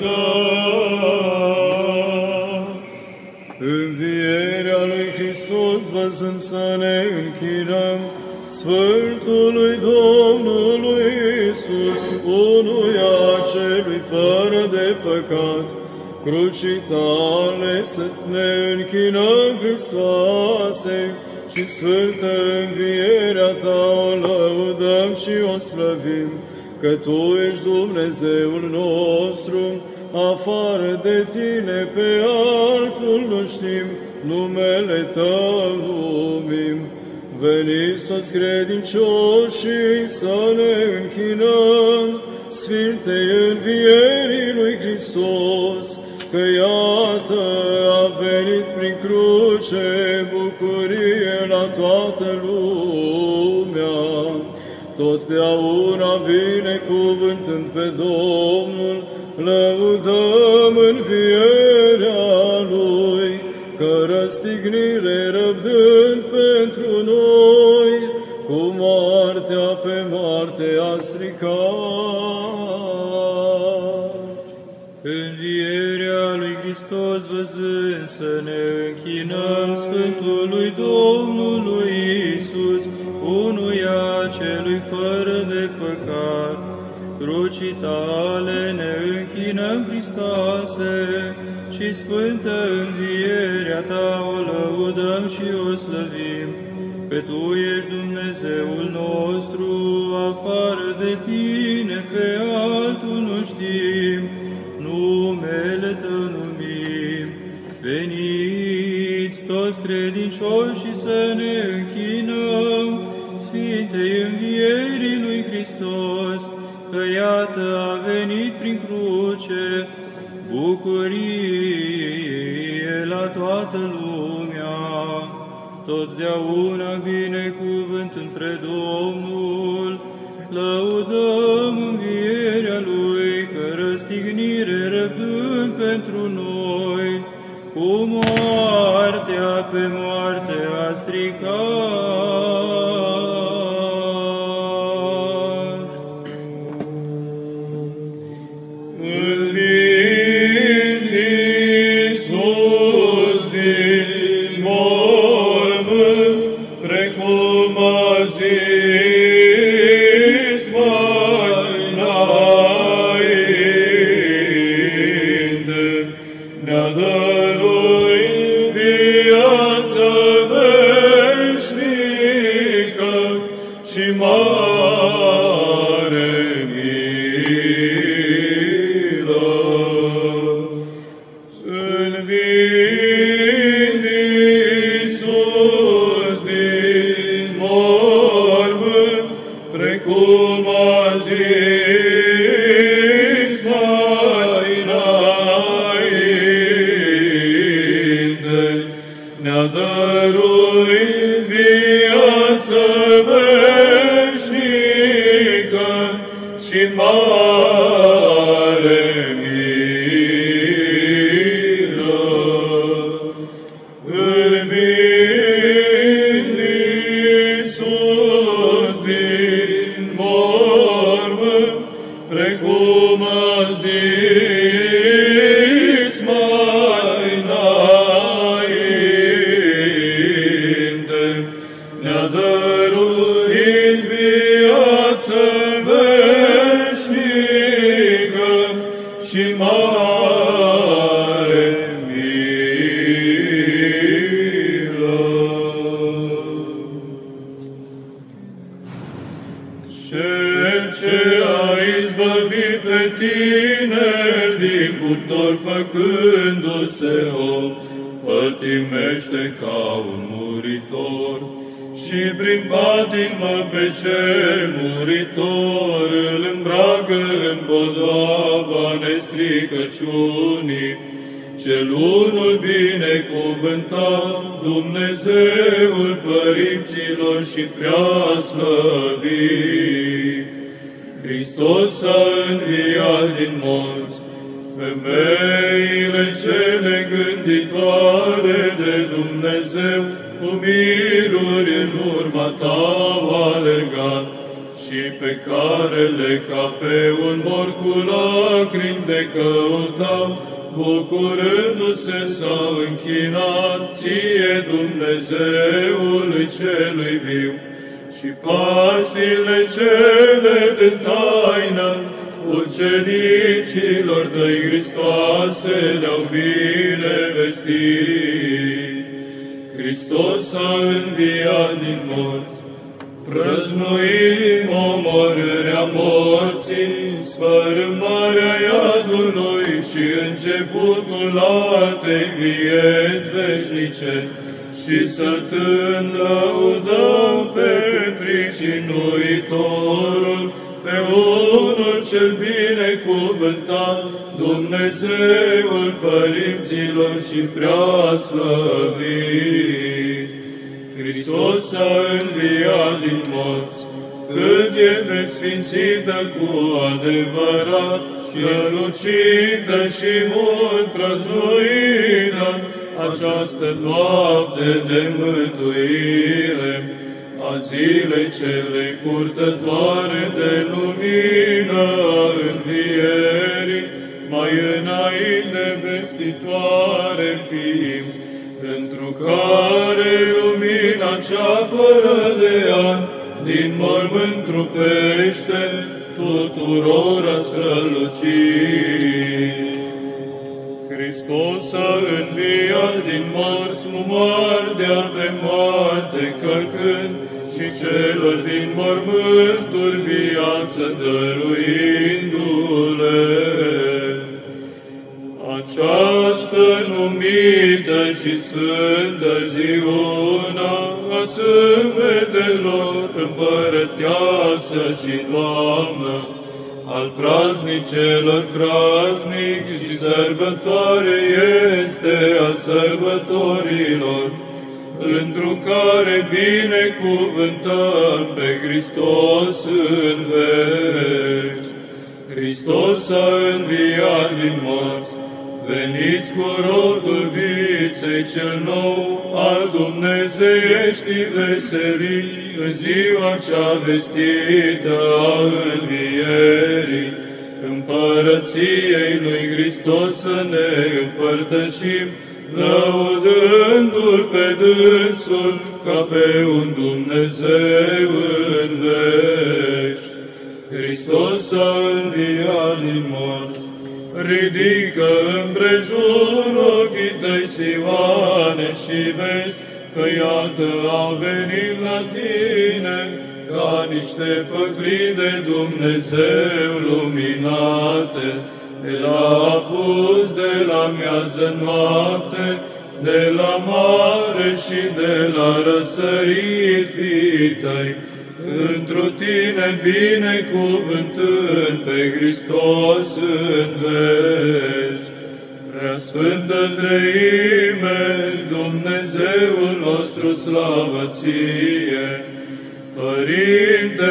S11: stricat.
S9: Învierea lui Hristos văzând să ne închinăm Sfântului Domnului Iisus, unuia celui fără de păcat, crucii tale să ne închinăm, Hristoase,
S10: și sfântă învierea Ta o lăudăm și o slăvim, că Tu ești Dumnezeul nostru, afară de Tine pe altul nu știm, numele Tău numim. Veniți toți credincioșii să ne închinăm Sfintei învierii lui Hristos, că iată a venit prin cruce bucurie la toată lumea. Totdeauna binecuvântând pe Domnul, lăudăm învierea Lui, că răstignire răbdând pentru noi, cu moartea pe moarte a stricat.
S9: Învierea lui Hristos văzând să ne închinăm Sfântului Domnului Iisus, unuia celui fără de păcat. Crucii Tale ne închinăm, Hristoase, și sfântă învierea Ta o lăudăm și o slăvim, că Tu ești Dumnezeul nostru, afară de Tine pe altul nu știm, numele Tău numim. Veniți toți credincioși să ne închinăm Sfintei învierii lui Hristos, că iată a venit prin cruce bucurie la toată lumea. Totdeauna binecuvântând pre Domnul, lăudăm învierea Lui, că răstignire răbdând pentru noi, cu moartea pe moarte a stricat.
S10: Făcându-se om, pătimește ca un muritor, și prin patimă pe cel muritor îl îmbracă în podoaba nestricăciunii. Cel unul binecuvântat, Dumnezeul părinților și preaslăvit. Hristos s-a înviat din morți, femeile cele gânditoare de Dumnezeu, cu miruri în urma Ta-au alergat, și pe carele ca pe un mor cu lacrimi de căutau, bucurându-se s-au închinat Ție, Dumnezeului celui viu. Și Paștile cele de taină, ucenicilor Tăi Hristoase le-au bine vestit.
S11: Hristos a înviat din morți, prăznuim omorârea morții, sfărâmarea iadului și începutul altei vieți veșnice, și să-T lăudăm pe pricinuitorul, pe unul cel binecuvântat, Dumnezeul părinților și preaslăvit. Hristos a înviat din morți, cât este sfințită cu adevărat, strălucită și mult prăznuită această noapte de mântuire, a zilei celei purtătoare de lumină a învierii, mai înainte vestitoare fiind, pentru care lumina cea fără de an din mormânt trupește tuturora strălucit. Hristos a înviat din morți, nu moartea pe moarte călcând, și celor din mormânturi viață dăruindu-le. Această numită și sfântă ziuna a sâmbetelor, împărăteasă și Doamnă, al praznicelor praznic și sărbătoare este a sărbătorilor, întru care binecuvântăm pe Hristos în veci. Hristos a înviat din morți, veniți cu rodul viței cel nou al dumnezeieștii veselii, în ziua cea vestită a învierii, împărăției lui Hristos să ne împărtășim, lăudându-L pe dânsul ca pe un Dumnezeu în veci. Hristos a înviat din morți, ridică împrejur ochii tăi, Sioane, și vezi că iată au venit la tine ca niște făclii de Dumnezeu luminate, de la apus, de la miază noapte, de la mare și de la răsărit fii tăi, întru tine binecuvântând pe Hristos în veci. Preasfântă Treime, Dumnezeul nostru, slavă ție, Părinte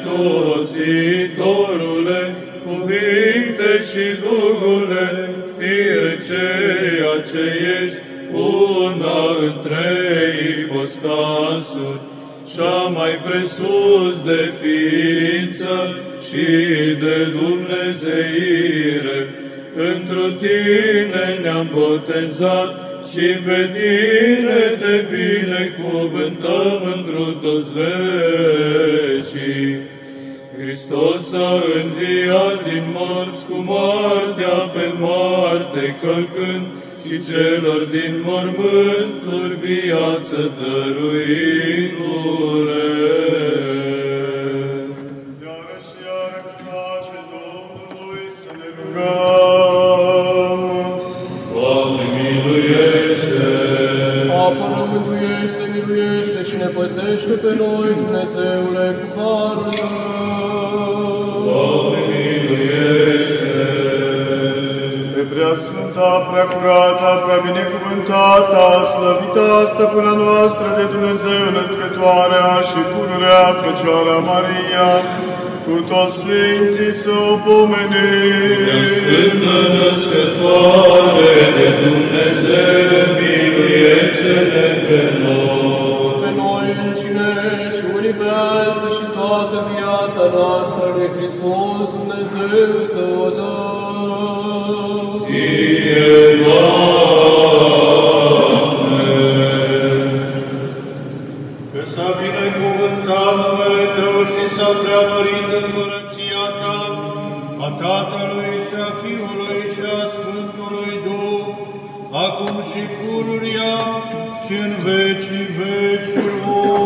S11: atoțitorule, cuvinte și Duhule, fire ceea ce ești, una între ipostasuri, cea mai presus de ființă și de dumnezeire. Întru tine ne-am botezat și pe tine te binecuvântăm întru toți vecii. Hristos a înviat din morți, cu moartea pe moarte călcând, și celor din mormânturi viață dăruindu-le.
S10: Iară și iară cu pace Domnului să ne rugăm.
S11: Doamne, miluiește!
S8: Apără, mântuiește, miluiește și ne păzește pe noi, Dumnezeule, cu harul Tău.
S11: Doamne, miluiește!
S10: Pe preasfânta, preacurata, prea binecuvântata, slăvita stăpâna noastră de Dumnezeu, născătoarea și pururea Fecioara Maria, cu toți sfinții să o pomenim.
S11: Preasfântă născătoare de Dumnezeu, miluiește-ne pe noi.
S8: Pe noi înșine și unii pe alții și toată viața noastră lui Hristos Dumnezeu să o dăm.
S11: Ție, Doamne!
S7: Că s-a binecuvântat numele Tău și s-a preamărit împărăția Ta, a Tatălui și a Fiului și a Sfântului Duh, acum și pururia
S10: și în vecii vecilor.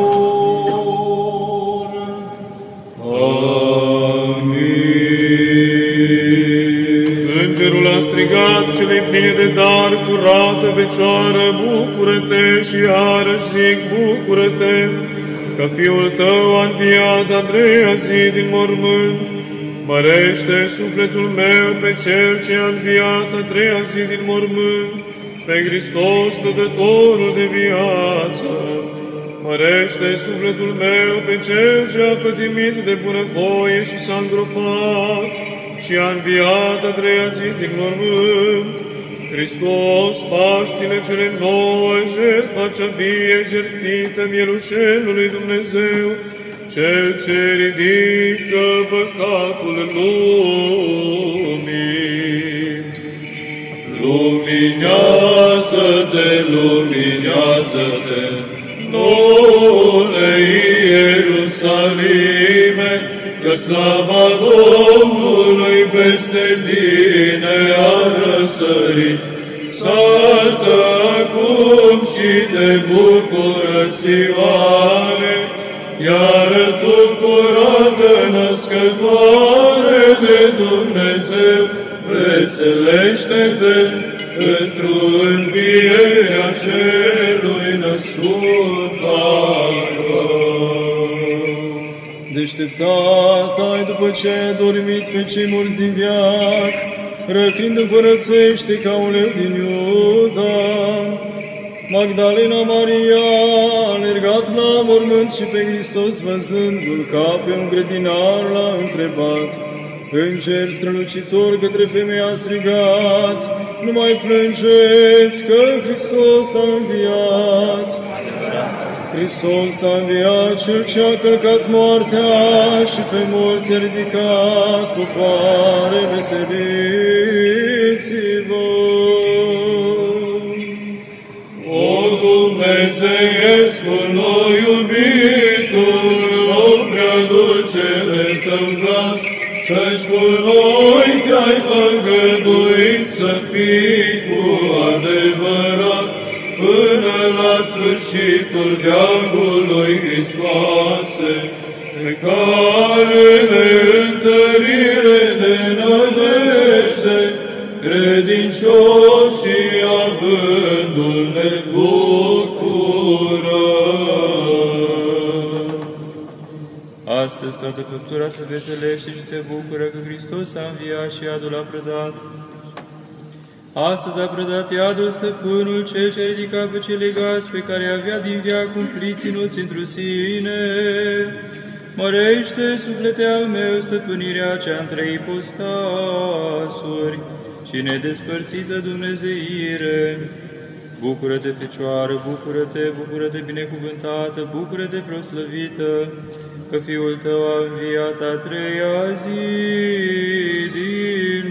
S11: Îngerul a strigat celei pline de dar curată Fecioară, bucură-te, și iarăși zic, bucură-te, că Fiul tău a înviat a treia zi din mormânt. Mărește sufletul meu pe Cel ce a înviat a treia zi din mormânt, pe Hristos, dătătorul de viață. Mărește sufletul meu pe Cel ce a pătimit de bunăvoie și s-a îngropat și a înviat a treia zi din mormânt. Hristos, Paștile cele nouă, jertfa cea vie, jertfită mielușelului Dumnezeu, Cel ce ridică păcatul lumii. Luminează-te, luminează-te, noule Ierusalime, că slava Domnului peste tine a răsărit. Saltă acum și te bucură, Sioane, iar tu, curată născătoare de Dumnezeu, veselește-te într-o învierea celui născut parcă.
S7: Deșteptat ai după ce ai dormit pe cei morți din veac, răclind împărățește ca un leu din Iuda. Magdalena Maria a alergat la mormânt și pe Hristos văzându-l ca pe un grădinar l-a întrebat. Înger strălucitor către femeie a strigat, nu mai plângeți că Hristos a înviat. Hristos a înviat, Cel ce a călcat moartea și pe mulți a ridicat. Popoare, veseliți-vă!
S11: O Dumnezeiescul noi iubitul, o prea dulcele tău glas, căci cu noi te-ai făgăduit să fii cu adevărat până la sfârșitul veacului, Hristoase, pe care de întărire de nădejde credincioșii avându-l ne bucură.
S9: Astăzi toată făptura se veselește și se bucură că Hristos a înviat și iadul a prădat. Astăzi a prădat iadul stăpânul, Cel ce ridica pe cei legați, pe care avea din veac umplit ținuți într-o sine. Mărește, suflete al meu, stăpânirea cea în trei ipostasuri și nedespărțită dumnezeire. Bucură-te, Fecioară, bucură-te, bucură-te, binecuvântată, bucură-te, proslăvită, că Fiul tău a înviat a treia zi din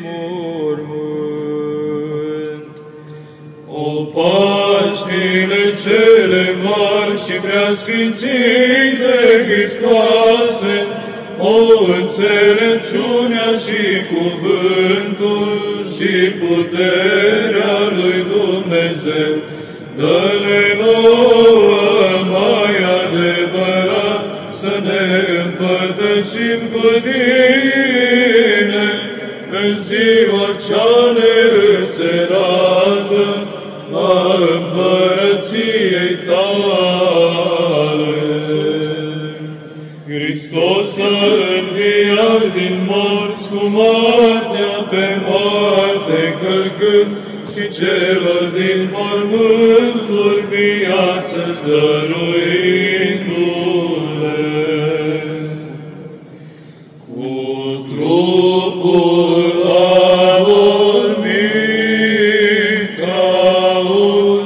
S9: mormânt.
S11: O Paștile cele mari și preasfințite Hristoase, o înțelepciunea și cuvântul și puterea lui Dumnezeu, dă-ne nouă mai adevărat să ne împărtășim cu tine în ziua cea neînserată a împărăției tale. Hristos a înviat din morți cu moartea pe moarte călcând și celor din mormânturi viață dăruindu-le. Cu trupul a dormit ca un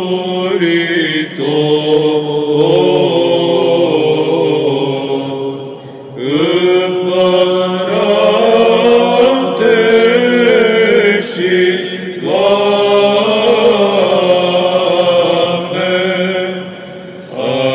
S11: muritor. Împărate și Doamne,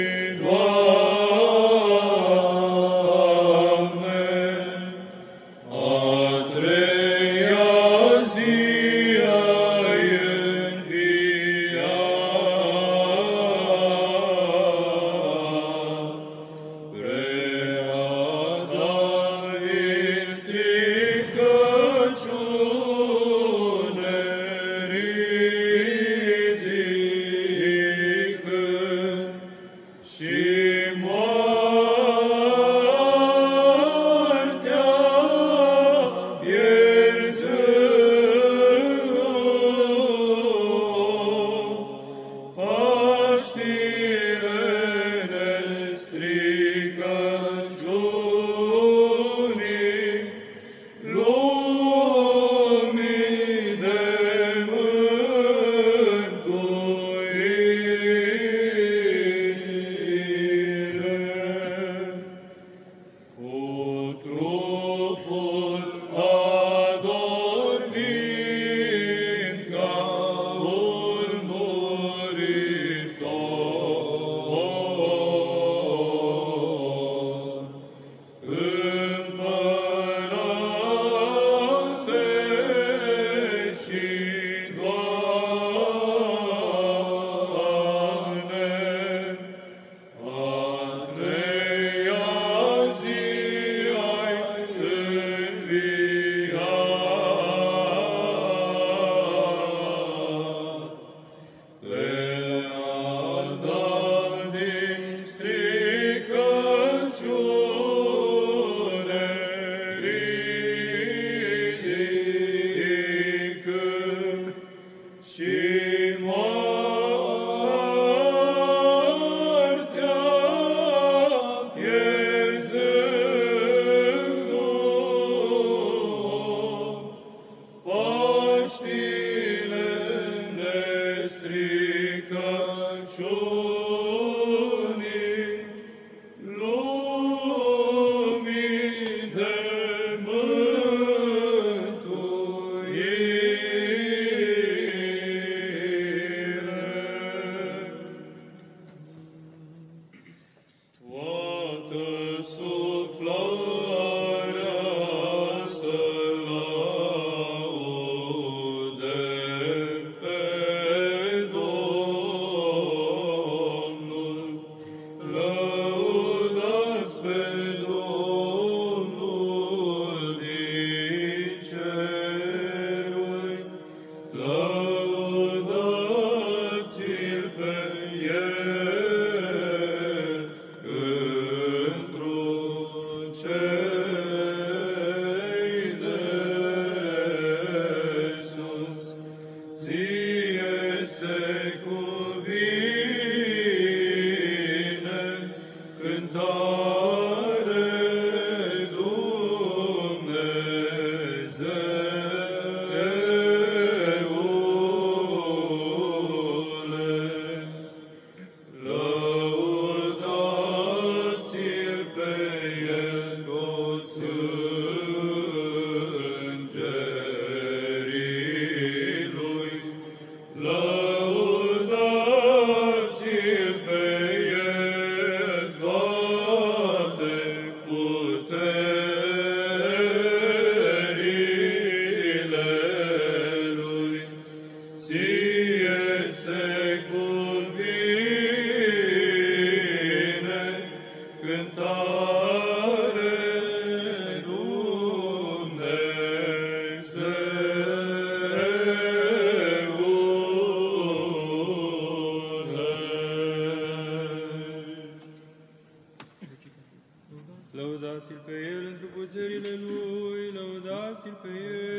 S9: Lăudați-l pe El într puterile Lui, lăudați-l pe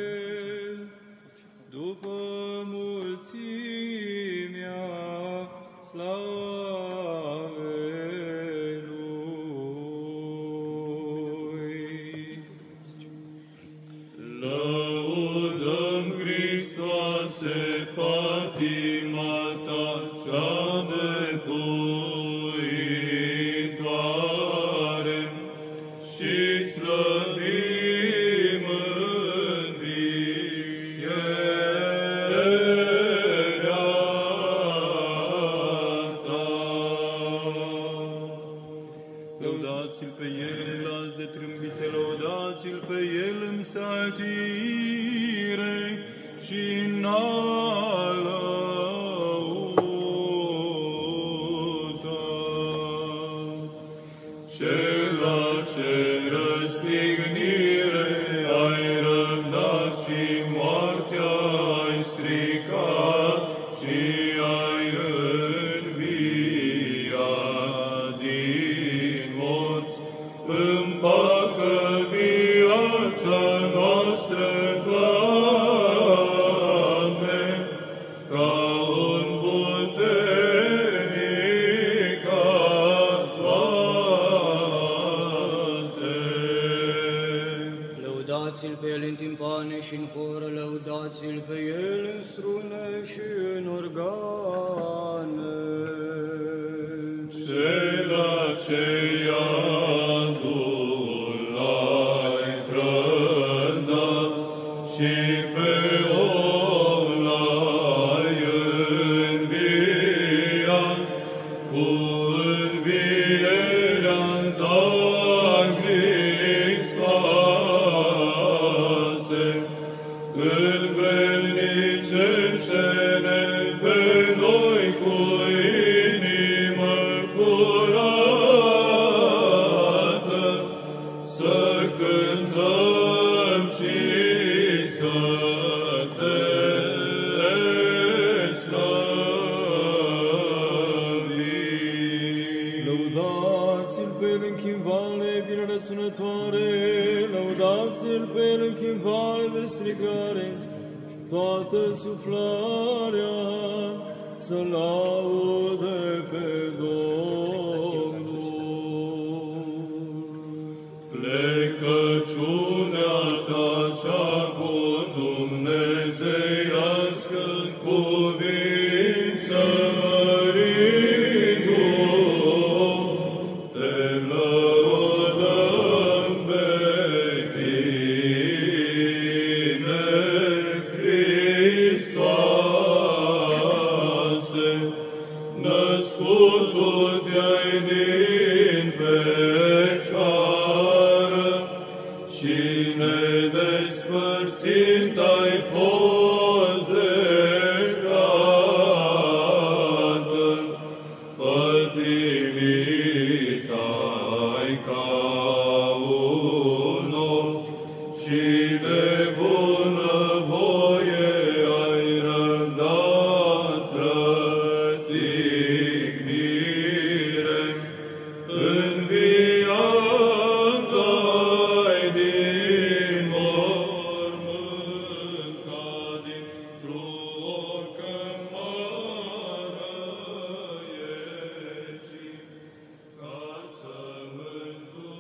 S9: El după mulțimea slavei Lui. Lăudăm, Hristoase, patima Ta cea nepuitoare și slăvim învierea Ta.
S7: lăudați-l pe el în glas de trâmbițe, lăudați-l pe el în psaltire și în lăută. Cela ce răstignire ai răbdat și moartea ai stricat și ai înviat din morți, împacă viața noastră, Doamne, ca un puternic Toate.
S4: Lăudați-l pe el în timpane și în horă, lăudați-l pe el în strune și în organe.
S7: Cela ce iadul l-ai prădat și pe om l-ai înviat, cu învierea-n tainic spase, învrednicește-ne pe noi cu inimă curată, să cântăm și să te slăvim. Lăudați-l pe el în chimvale bine răsunătoare, lăudați-l pe el în chimvale de strigare, toată suflarea să laude pe Domnul. Plecăciunea ta cea cu dumnezeiască, cuvință măritu, te lăudăm pe tine, Hristoase, născut tu te-ai din Fecioară și nedespărțit ai fost de Tatăl, pătimit ai ca un om și de bună voie ai răbdat răstignire, înviat ai din mormânt ca dintr-o cămară ieșit, ca să mântuiești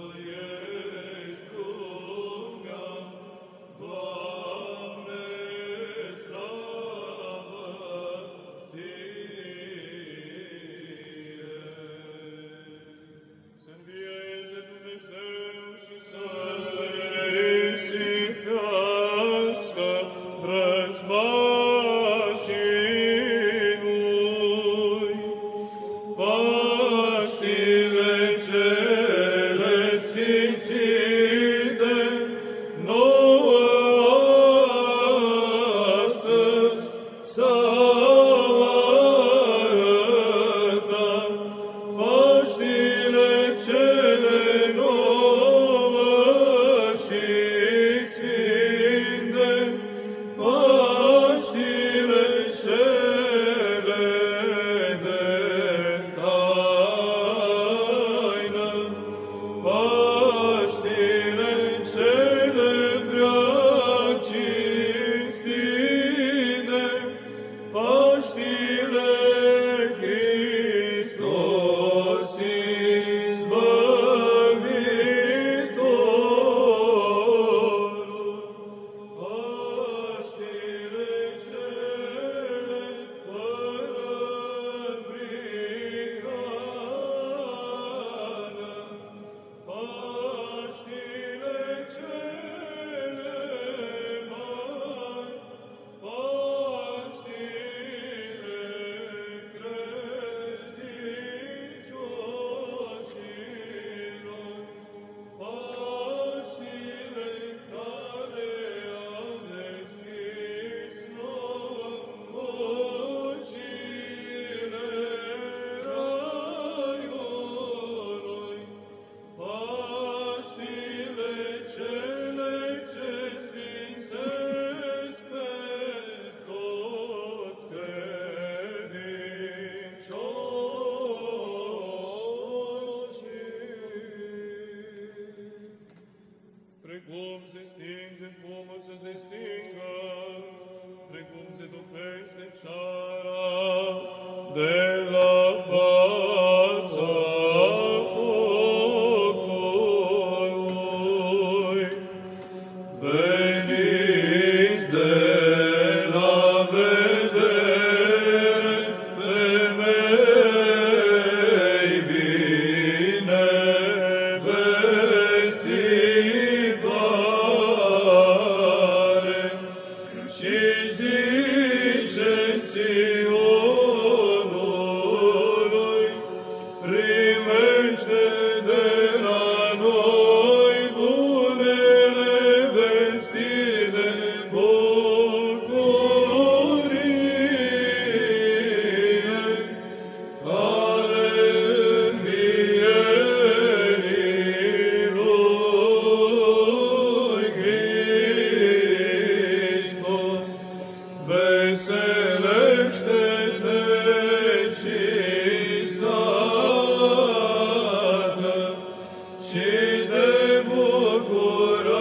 S7: și de bucurări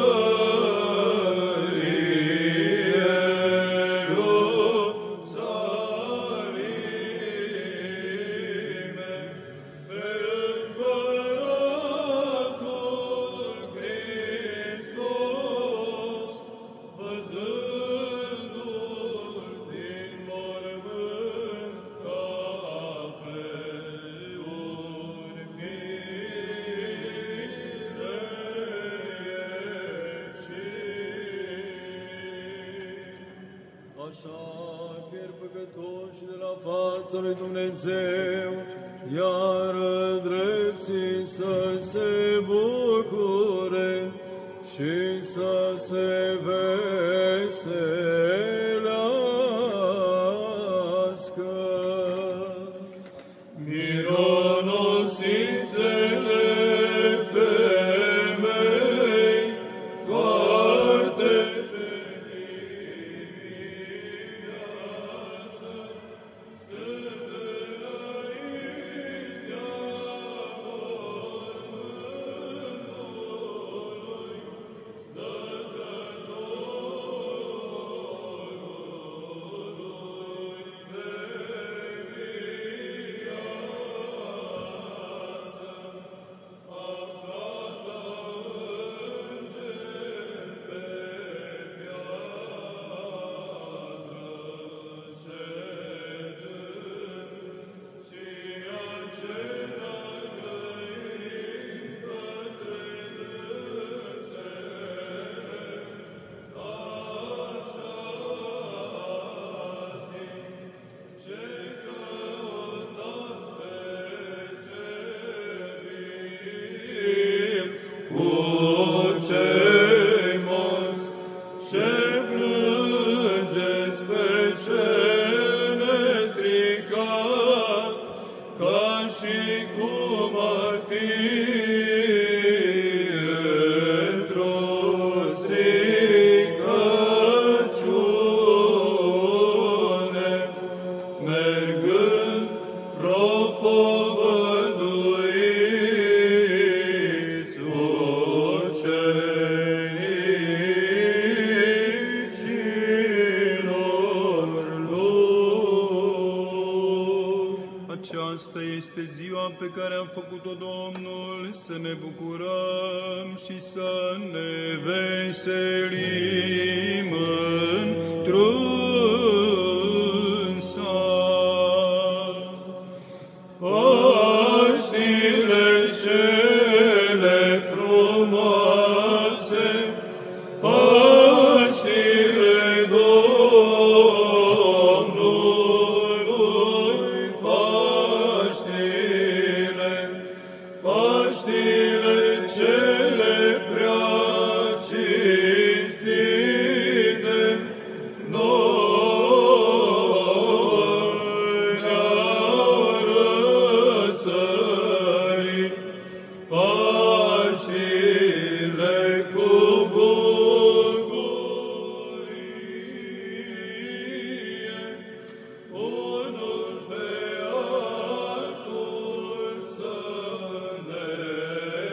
S7: Ierusalime, pe Împăratul Hristos, văzându-l din mormânt ca pe așa pierd păcătoși de la fața lui Dumnezeu, iar drepții să se bucure și să se veselească. Mironosițele femei foarte de dimineață stă înaintea mormântului dătătorului de viață, aflată înger pe piatră șezând, și acela grăind către dânsele, așa a zis: ce căutați pe ceruim cu cei morți, ce plângeți pe cel nestricat, ca și cum ar fi într-o stricăciune, mergând propovăduiți ucenicilor lui. Aceasta este ziua pe care a făcut-o Domnul, să ne bucurăm și să ne veselim într-unsa. Paștile cele frumoase, Paștile Domnului, Paștile cele prea cinstite, noi ne-au răsărit, Paștile cu bucurie, unul pe altul să ne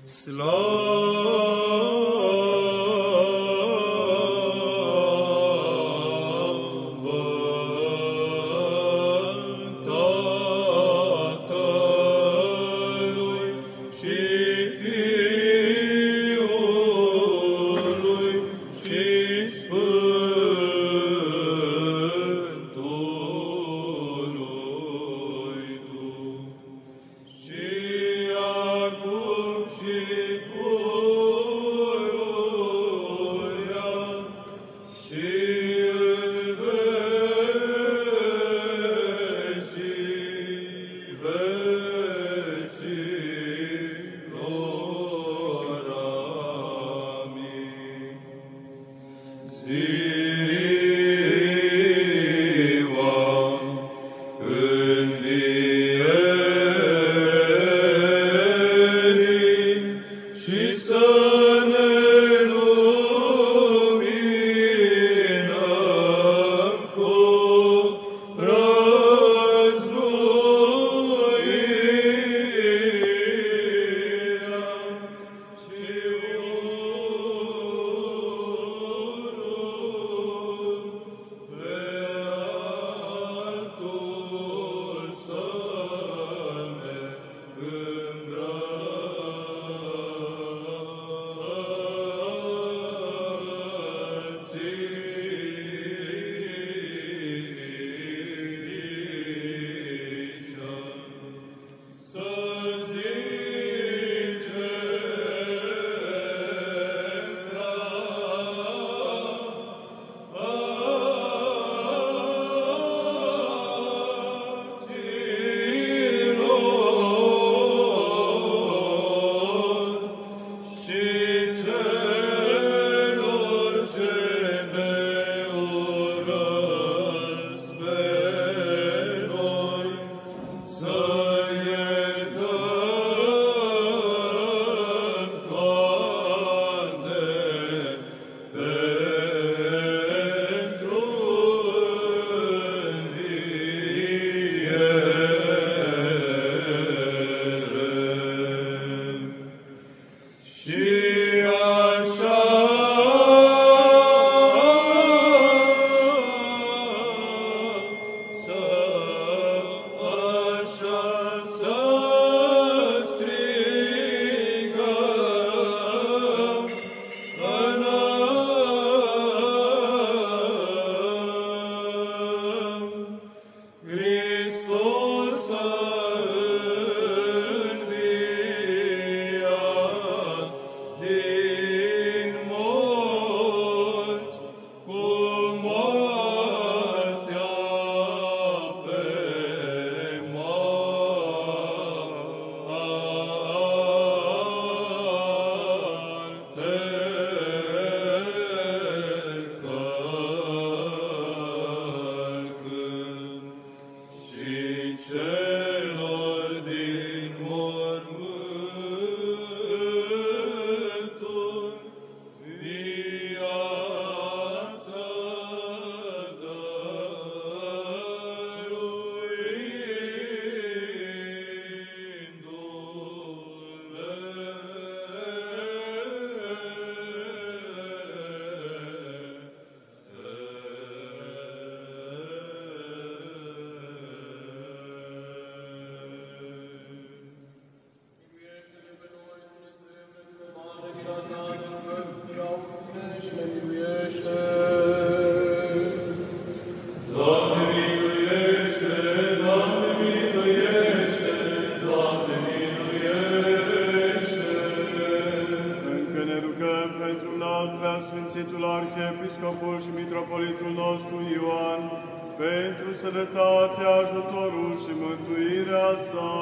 S10: Preasfințitul Arhiepiscopul și Mitropolitul nostru Ioan, pentru sănătatea, ajutorul și mântuirea sa.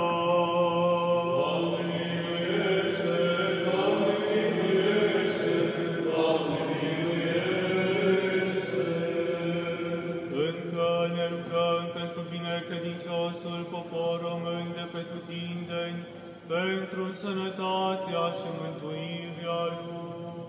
S11: Doamne miluiește! Doamne miluiește! Doamne miluiește!
S7: Încă ne rugăm pentru binecredinciosul popor român de pretutindeni, pentru sănătatea și mântuirea lui.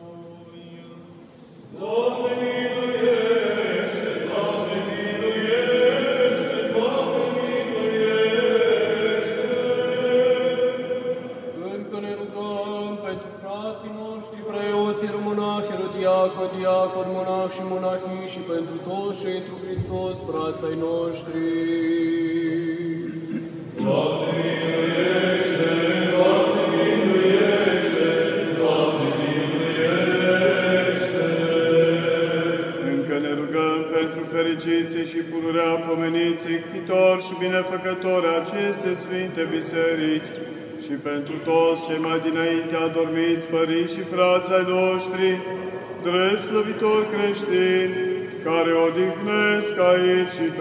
S11: Doamne miluiește! Doamne miluiește! Doamne miluiește!
S8: Încă ne rugăm pentru frații noștri, preoți, iermonahi, ierodiaconi, diaconi, monahi și monahii și pentru toți cei întru Hristos, frații ai noștri.
S10: Doamne miluiește, Doamne miluiește, Doamne miluiește. Încă ne rugăm pentru fericiții și pururea pomeniții, ctitori și binefăcători aceste Sfinte Biserici, și pentru toți cei mai dinainte adormiți, părinți și frații ai noștri, drept slăvitori creștini, care odihnesc aici și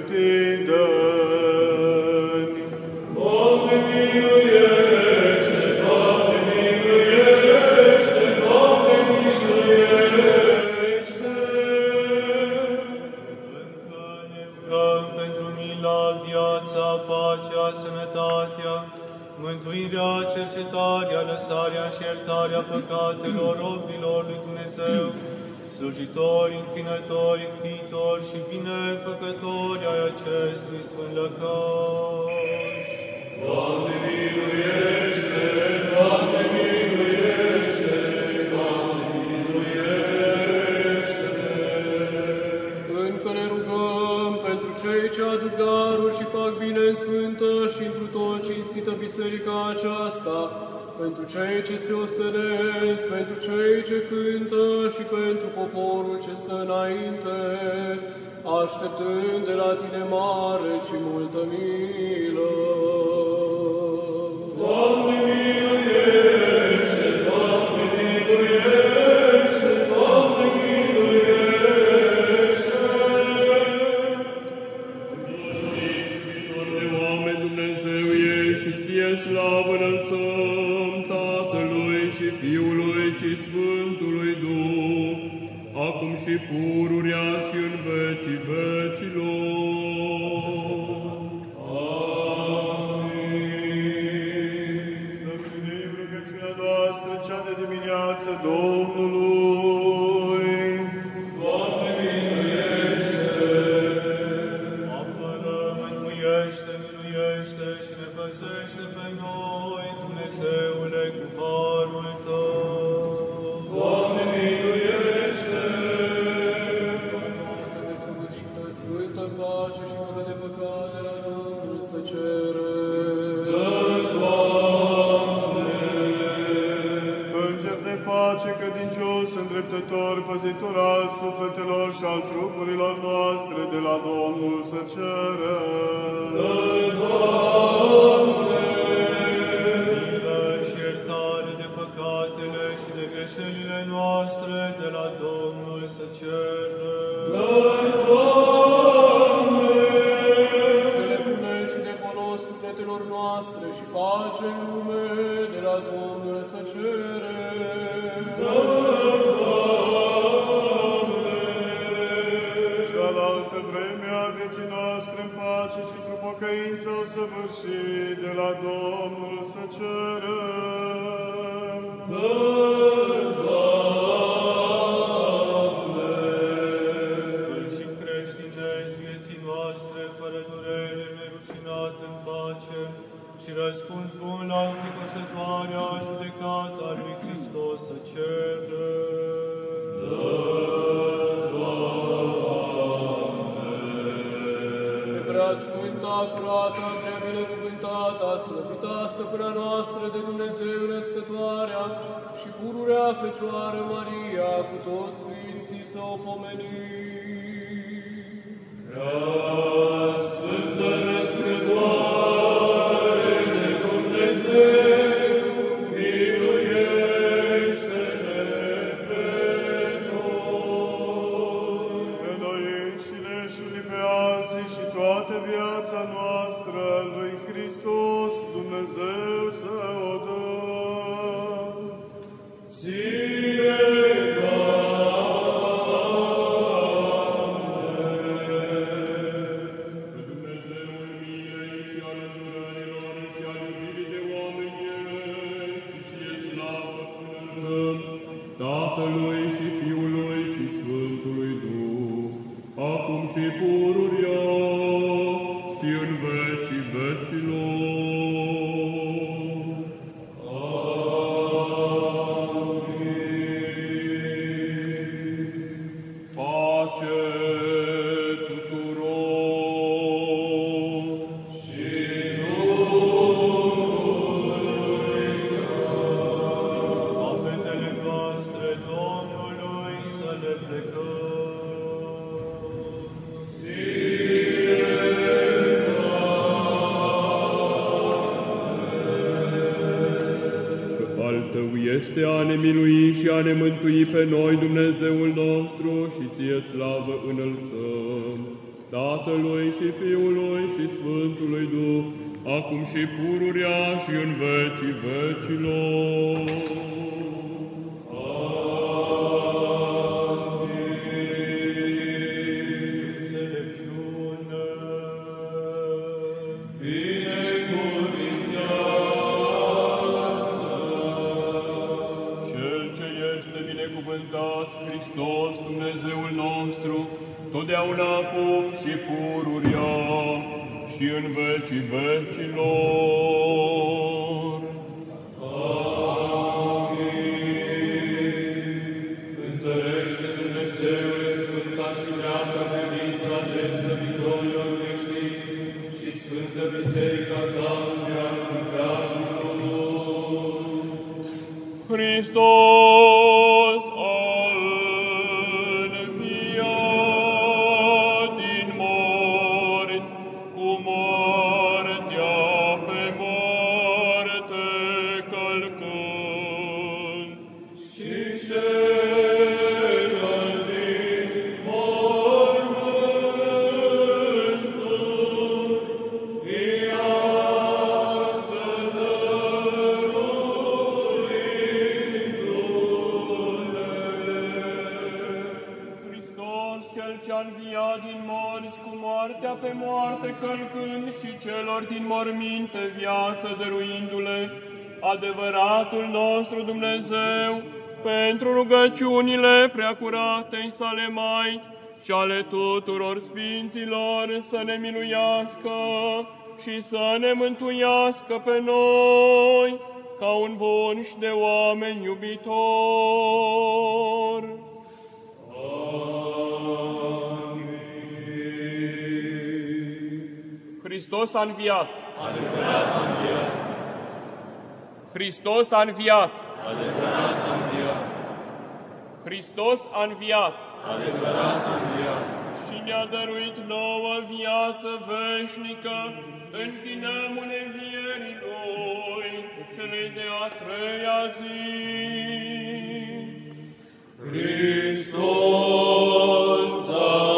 S10: pretutindeni. Doamne miluiește, Doamne miluiește, Doamne miluiește. Încă ne rugăm pentru mila, viața, pacea, sănătatea, mântuirea, cercetarea, lăsarea și iertarea păcatelor robilor lui Dumnezeu, slujitori, închinători, ctitori și binefăcători ai acestui sfânt lăcaș. Doamne miluiește, Doamne miluiește, Doamne miluiește.
S8: Încă ne rugăm pentru cei ce aduc daruri și fac bine în sfântă și întru tot cinstită biserica aceasta, pentru cei ce se ostenesc, pentru cei ce cântă și pentru poporul ce stă înainte, așteptând de la Tine mare și multă milă.
S10: Doamne miluiește, Doamne miluiește, Doamne miluiește.
S11: Iubitor de oameni, Dumnezeu ești și Ție slavă înălțăm, Tatălui și Fiului și Sfântului Duh, acum și pururea și în vecii vecilor.
S10: Amin. Să împlinim rugăciunea noastră, cea de dimineață Domnului. Doamne miluiește! Apără, mântuiește, miluiește și ne păzește pe noi, Dumnezeule, cu harul Tău. Doamne miluiește!
S8: Toate desăvârșită, sfântă, pace și fără de păcate la Domnul să cere.
S10: Înger de pace, credincios, îndreptător, păzitor al sufletelor și al trupurilor noastre, de la Domnul să ceră. Milă și iertare de păcatele și de greșelile noastre, de la Domnul să ceră.
S8: Cele bune și de folos sufletelor noastre și pace în lume, de la Domnul să cere.
S10: Cealaltă vreme a vieții noastre în pace și cu pocăință o săvârșit, de la Domnul să cerem. Sfârșit creștinezi vieții noastre, fără durere, nerușinat în pace, și răspuns bun la înfricoșătoarea judecată a lui Hristos să cerem.
S8: Prea sfânta, curată, prea binecuvântată, slăvita stăpâna noastră de Dumnezeu născătoarea și pururea Fecioară Maria, cu toți sfinții să o pomenim.
S10: Prea sfântă născătoare de Dumnezeu, miluiește-ne pe noi. Pe noi înșine și pe alții și toată viața noastră lui Hristos Dumnezeu să o dăm. Ție,
S11: Tatălui și Fiului și Sfântului Duh, acum și pururia și în vecii vecilor. Amin. al Tău este a ne milui și a ne mântui pe noi, Dumnezeul nostru, și Ție slavă înălțăm, Tatălui și Fiului și Sfântului Duh, acum și pururea și în vecii vecilor.
S10: Hristos, Dumnezeul nostru, totdeauna acum și pururia și în vecii vecilor. Amin. Întărește Dumnezeule sfânta și dreapta credința dreptăvitorilor creștini și sfântă biserica ta în veacul veacului. Hristos pe moarte călcând și celor din morminte viață dăruindu-le, adevăratul nostru Dumnezeu, pentru rugăciunile preacuratei sale Maici și ale tuturor sfinților să ne miluiască și să ne mântuiască pe noi, ca un bun și de oameni iubitor. Hristos a înviat.
S12: Adevărat a înviat.
S10: Hristos a înviat.
S12: Adevărat a înviat.
S10: Hristos a înviat.
S12: Adevărat a înviat.
S10: Și ne-a dăruit nouă viață veșnică, închinăm-o învierii Lui, celei de-a treia zi. Hristos a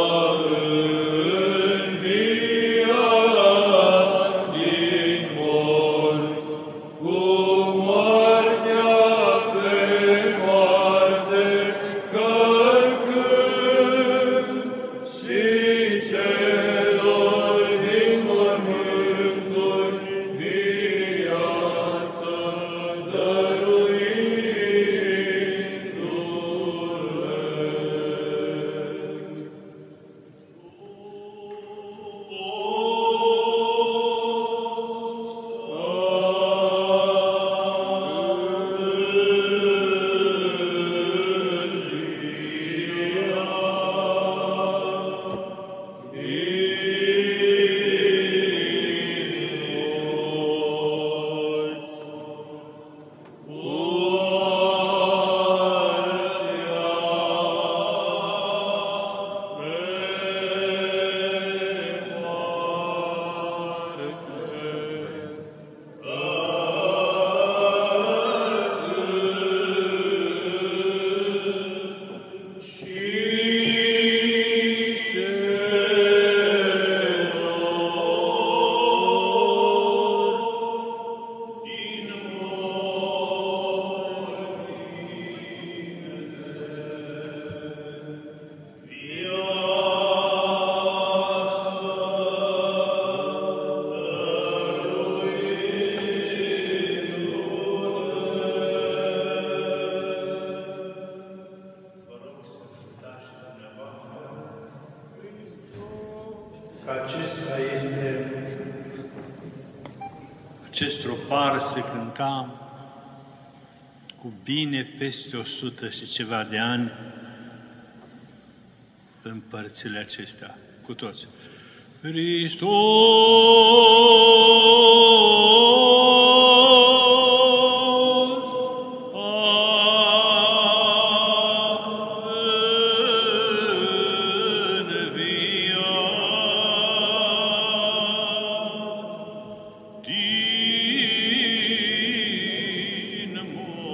S2: Acest tropar se cânta cu bine peste 100 și ceva de ani în părțile acestea, cu toți. Hristos din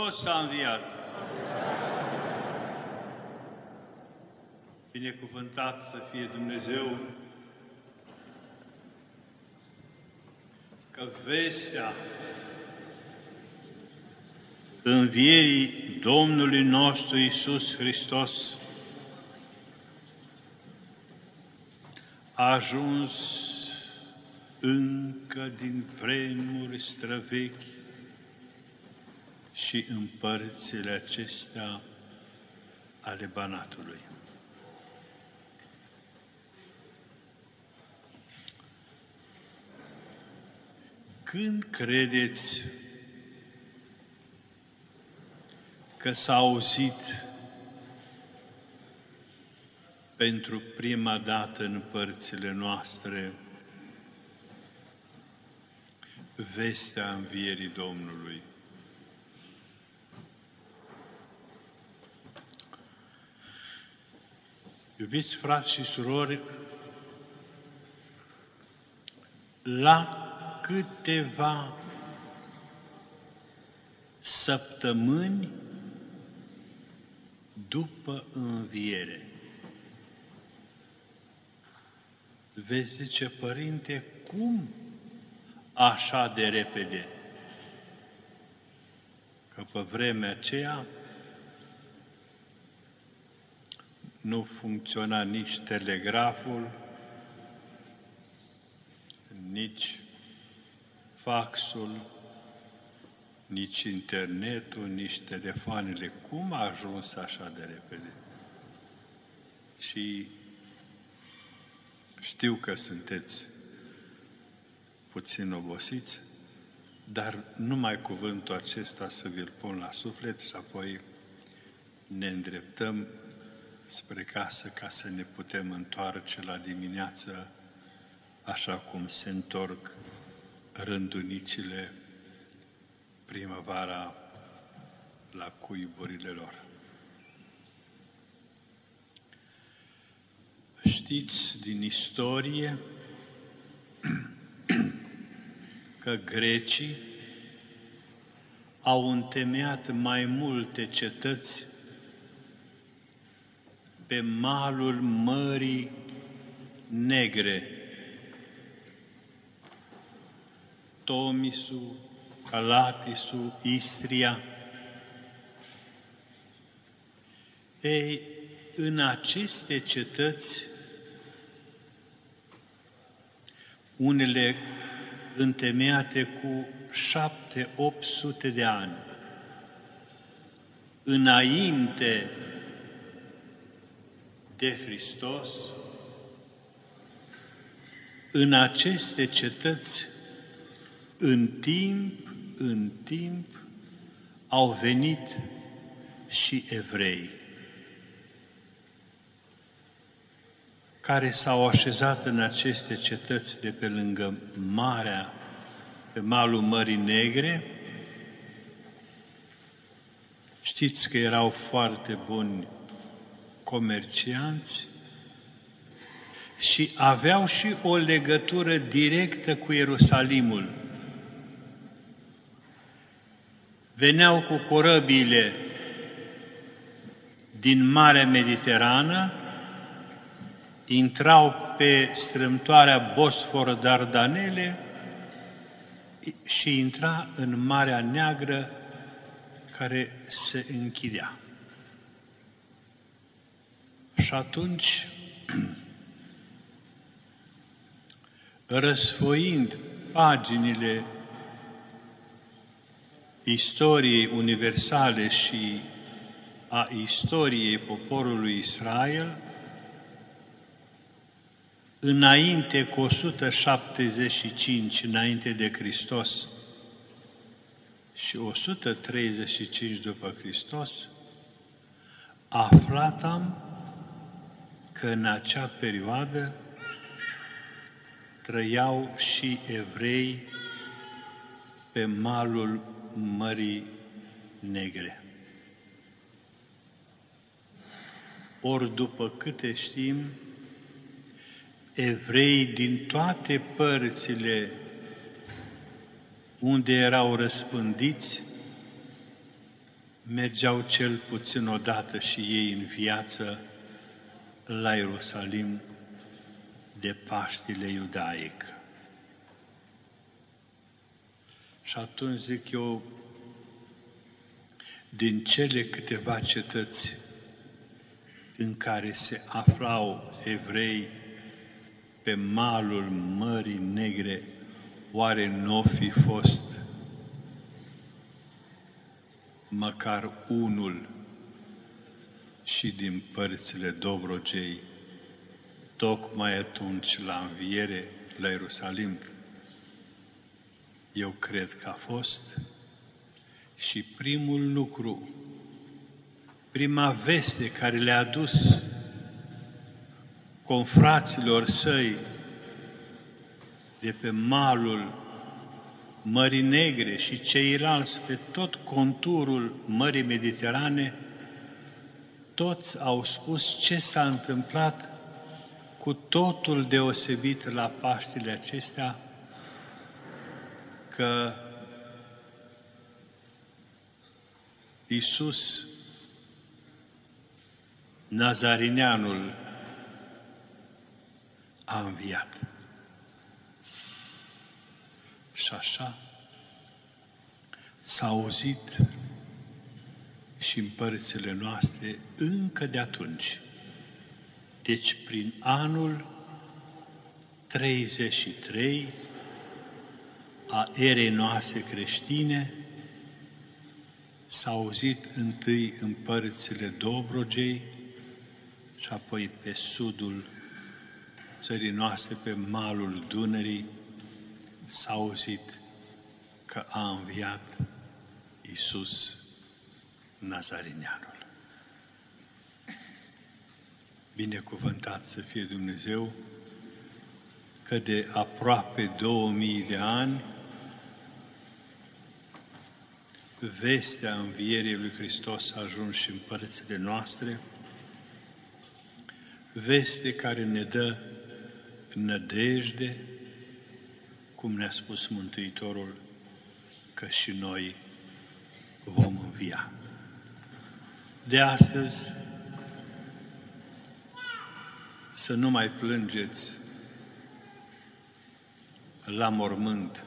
S2: Hristos a înviat! Binecuvântat să fie Dumnezeu că vestea învierii Domnului nostru Iisus Hristos a ajuns încă din vremuri străvechi și în părțile acestea ale Banatului. Când credeți că s-a auzit pentru prima dată în părțile noastre vestea învierii Domnului? Iubiți frați și surori, la câteva săptămâni după înviere, vezi, zice, Părinte, cum așa de repede? Că pe vremea aceea nu funcționa nici telegraful, nici faxul, nici internetul, nici telefoanele. Cum a ajuns așa de repede? Și știu că sunteți puțin obosiți, dar numai cuvântul acesta să vi-l pun la suflet și apoi ne îndreptăm spre casă ca să ne putem întoarce la dimineață așa cum se întorc rândunicile primăvara la cuiburile lor. Știți din istorie că grecii au întemeiat mai multe cetăți pe malul Mării Negre, Tomisul, Calatisul, Istria. Ei, în aceste cetăți, unele întemeiate cu 700-800 de ani, înainte de Hristos, în aceste cetăți, în timp, au venit și evrei, care s-au așezat în aceste cetăți de pe lângă marea, pe malul Mării Negre. Știți că erau foarte buni comercianți și aveau și o legătură directă cu Ierusalimul. Veneau cu corăbiile din Marea Mediterană, intrau pe strâmtoarea Bosfor-Dardanele și intra în Marea Neagră, care se închidea. Și atunci, răsfoind paginile istoriei universale și a istoriei poporului Israel, înainte cu 175 înainte de Hristos și 135 după Hristos, aflatam că în acea perioadă trăiau și evrei pe malul Mării Negre. Ori după câte știm, evrei din toate părțile unde erau răspândiți mergeau cel puțin odată și ei în viață la Ierusalim de Paștile iudaic. Și atunci zic eu, din cele câteva cetăți în care se aflau evrei pe malul Mării Negre, oare n-o fi fost măcar unul și din părțile Dobrogei, tocmai atunci la înviere la Ierusalim? Eu cred că a fost. Și primul lucru, prima veste care le-a adus confraților săi de pe malul Mării Negre și ceilalți pe tot conturul Mării Mediterane, toți au spus ce s-a întâmplat cu totul deosebit la Paștile acestea, că Iisus, Nazarineanul, a înviat. Și așa s-a auzit și în părțile noastre încă de atunci. Deci prin anul 33 a erei noastre creștine s-a auzit întâi în părțile Dobrogei și apoi pe sudul țării noastre, pe malul Dunării, s-a auzit că a înviat Iisus Nazarineanul. Binecuvântat să fie Dumnezeu că de aproape 2000 de ani vestea învierii lui Hristos a ajuns și în părțile noastre, veste care ne dă nădejde, cum ne-a spus Mântuitorul, că și noi vom învia. De astăzi să nu mai plângeți la mormânt,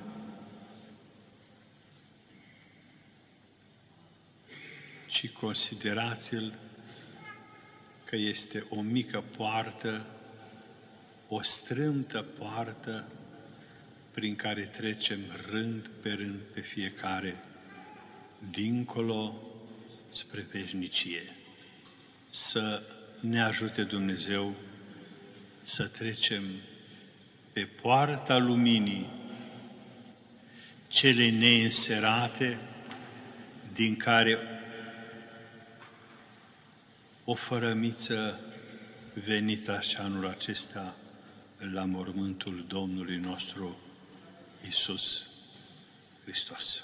S2: ci considerați-l că este o mică poartă, o strâmtă poartă prin care trecem rând pe rând pe fiecare, dincolo spre veșnicie. Să ne ajute Dumnezeu să trecem pe poarta luminii, cele neînserate, din care o fărămiță venită așa anul acesta la mormântul Domnului nostru Iisus Hristos.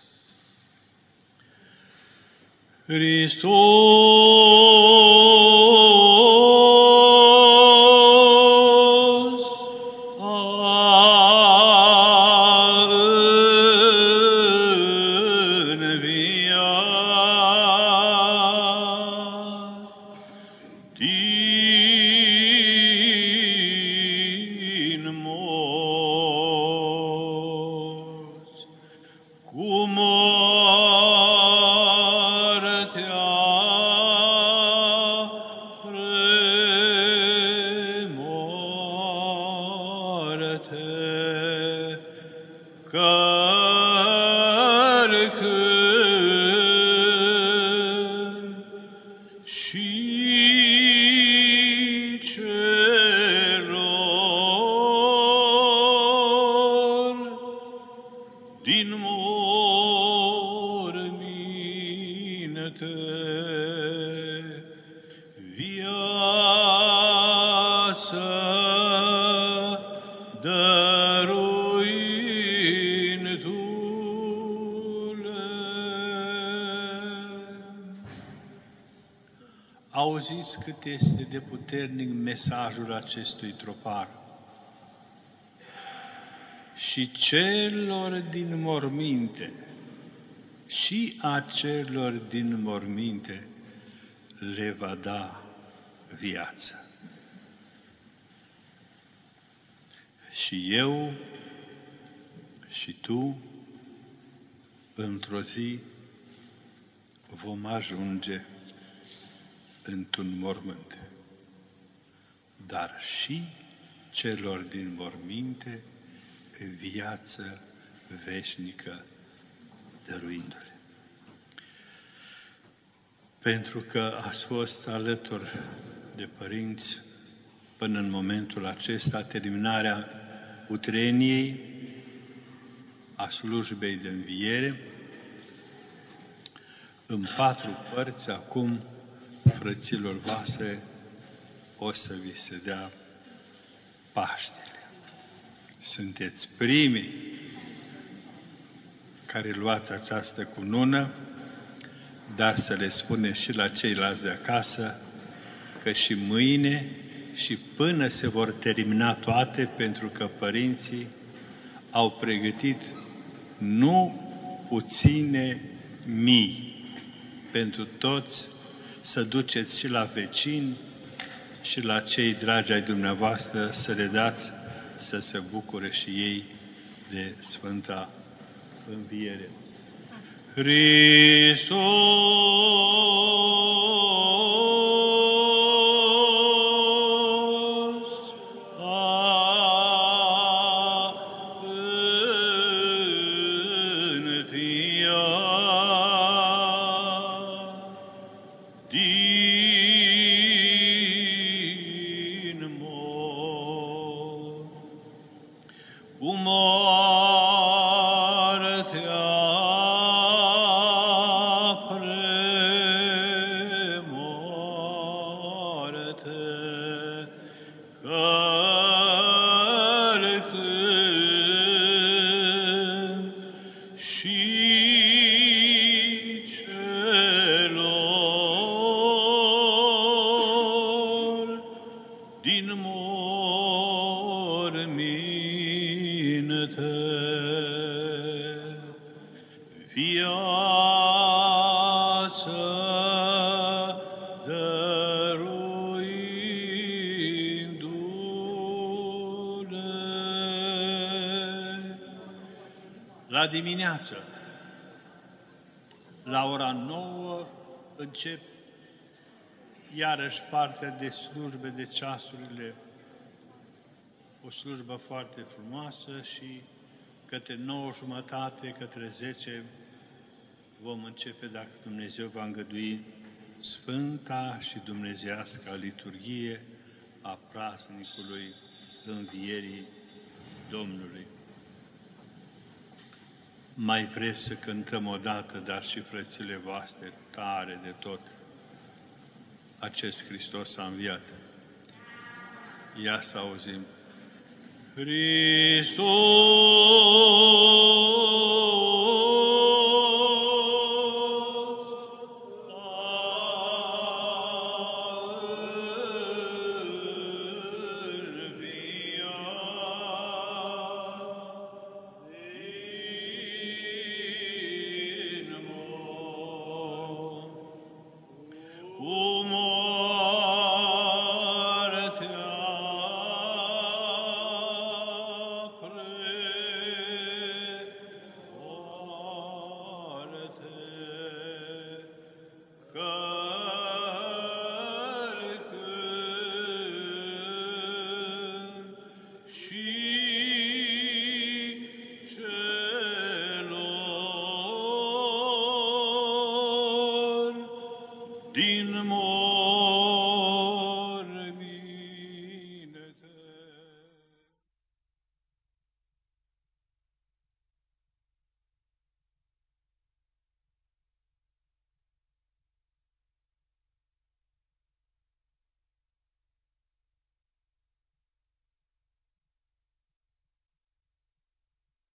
S2: Auziți cât este de puternic mesajul acestui tropar. Și celor din morminte și acelor din morminte le va da viață. Și eu și tu, într-o zi, vom ajunge într-un mormânt, dar și celor din morminte viață veșnică dăruindu-le. Pentru că ați fost alături de părinți până în momentul acesta, terminarea utreniei a slujbei de înviere, în 4 părți, acum, frăților voastre, o să vi se dea Paștele. Sunteți primii care luați această cunună, dar să le spuneți și la ceilalți de acasă că și mâine și până se vor termina toate, pentru că părinții au pregătit nu puține mii pentru toți, să duceți și la vecini și la cei dragi ai dumneavoastră, să le dați să se bucure și ei de Sfânta Înviere. Hristos La dimineață, la ora 9, încep iarăși partea de slujbe de ceasurile, o slujbă foarte frumoasă, și către 9:30, către 10, vom începe, dacă Dumnezeu va îngădui, Sfânta și Dumnezeiasca liturghie a praznicului Învierii Domnului. Mai vreți să cântăm odată, dar și frățile voastre, tare de tot, acest Hristos a înviat. Ia să auzim. Hristos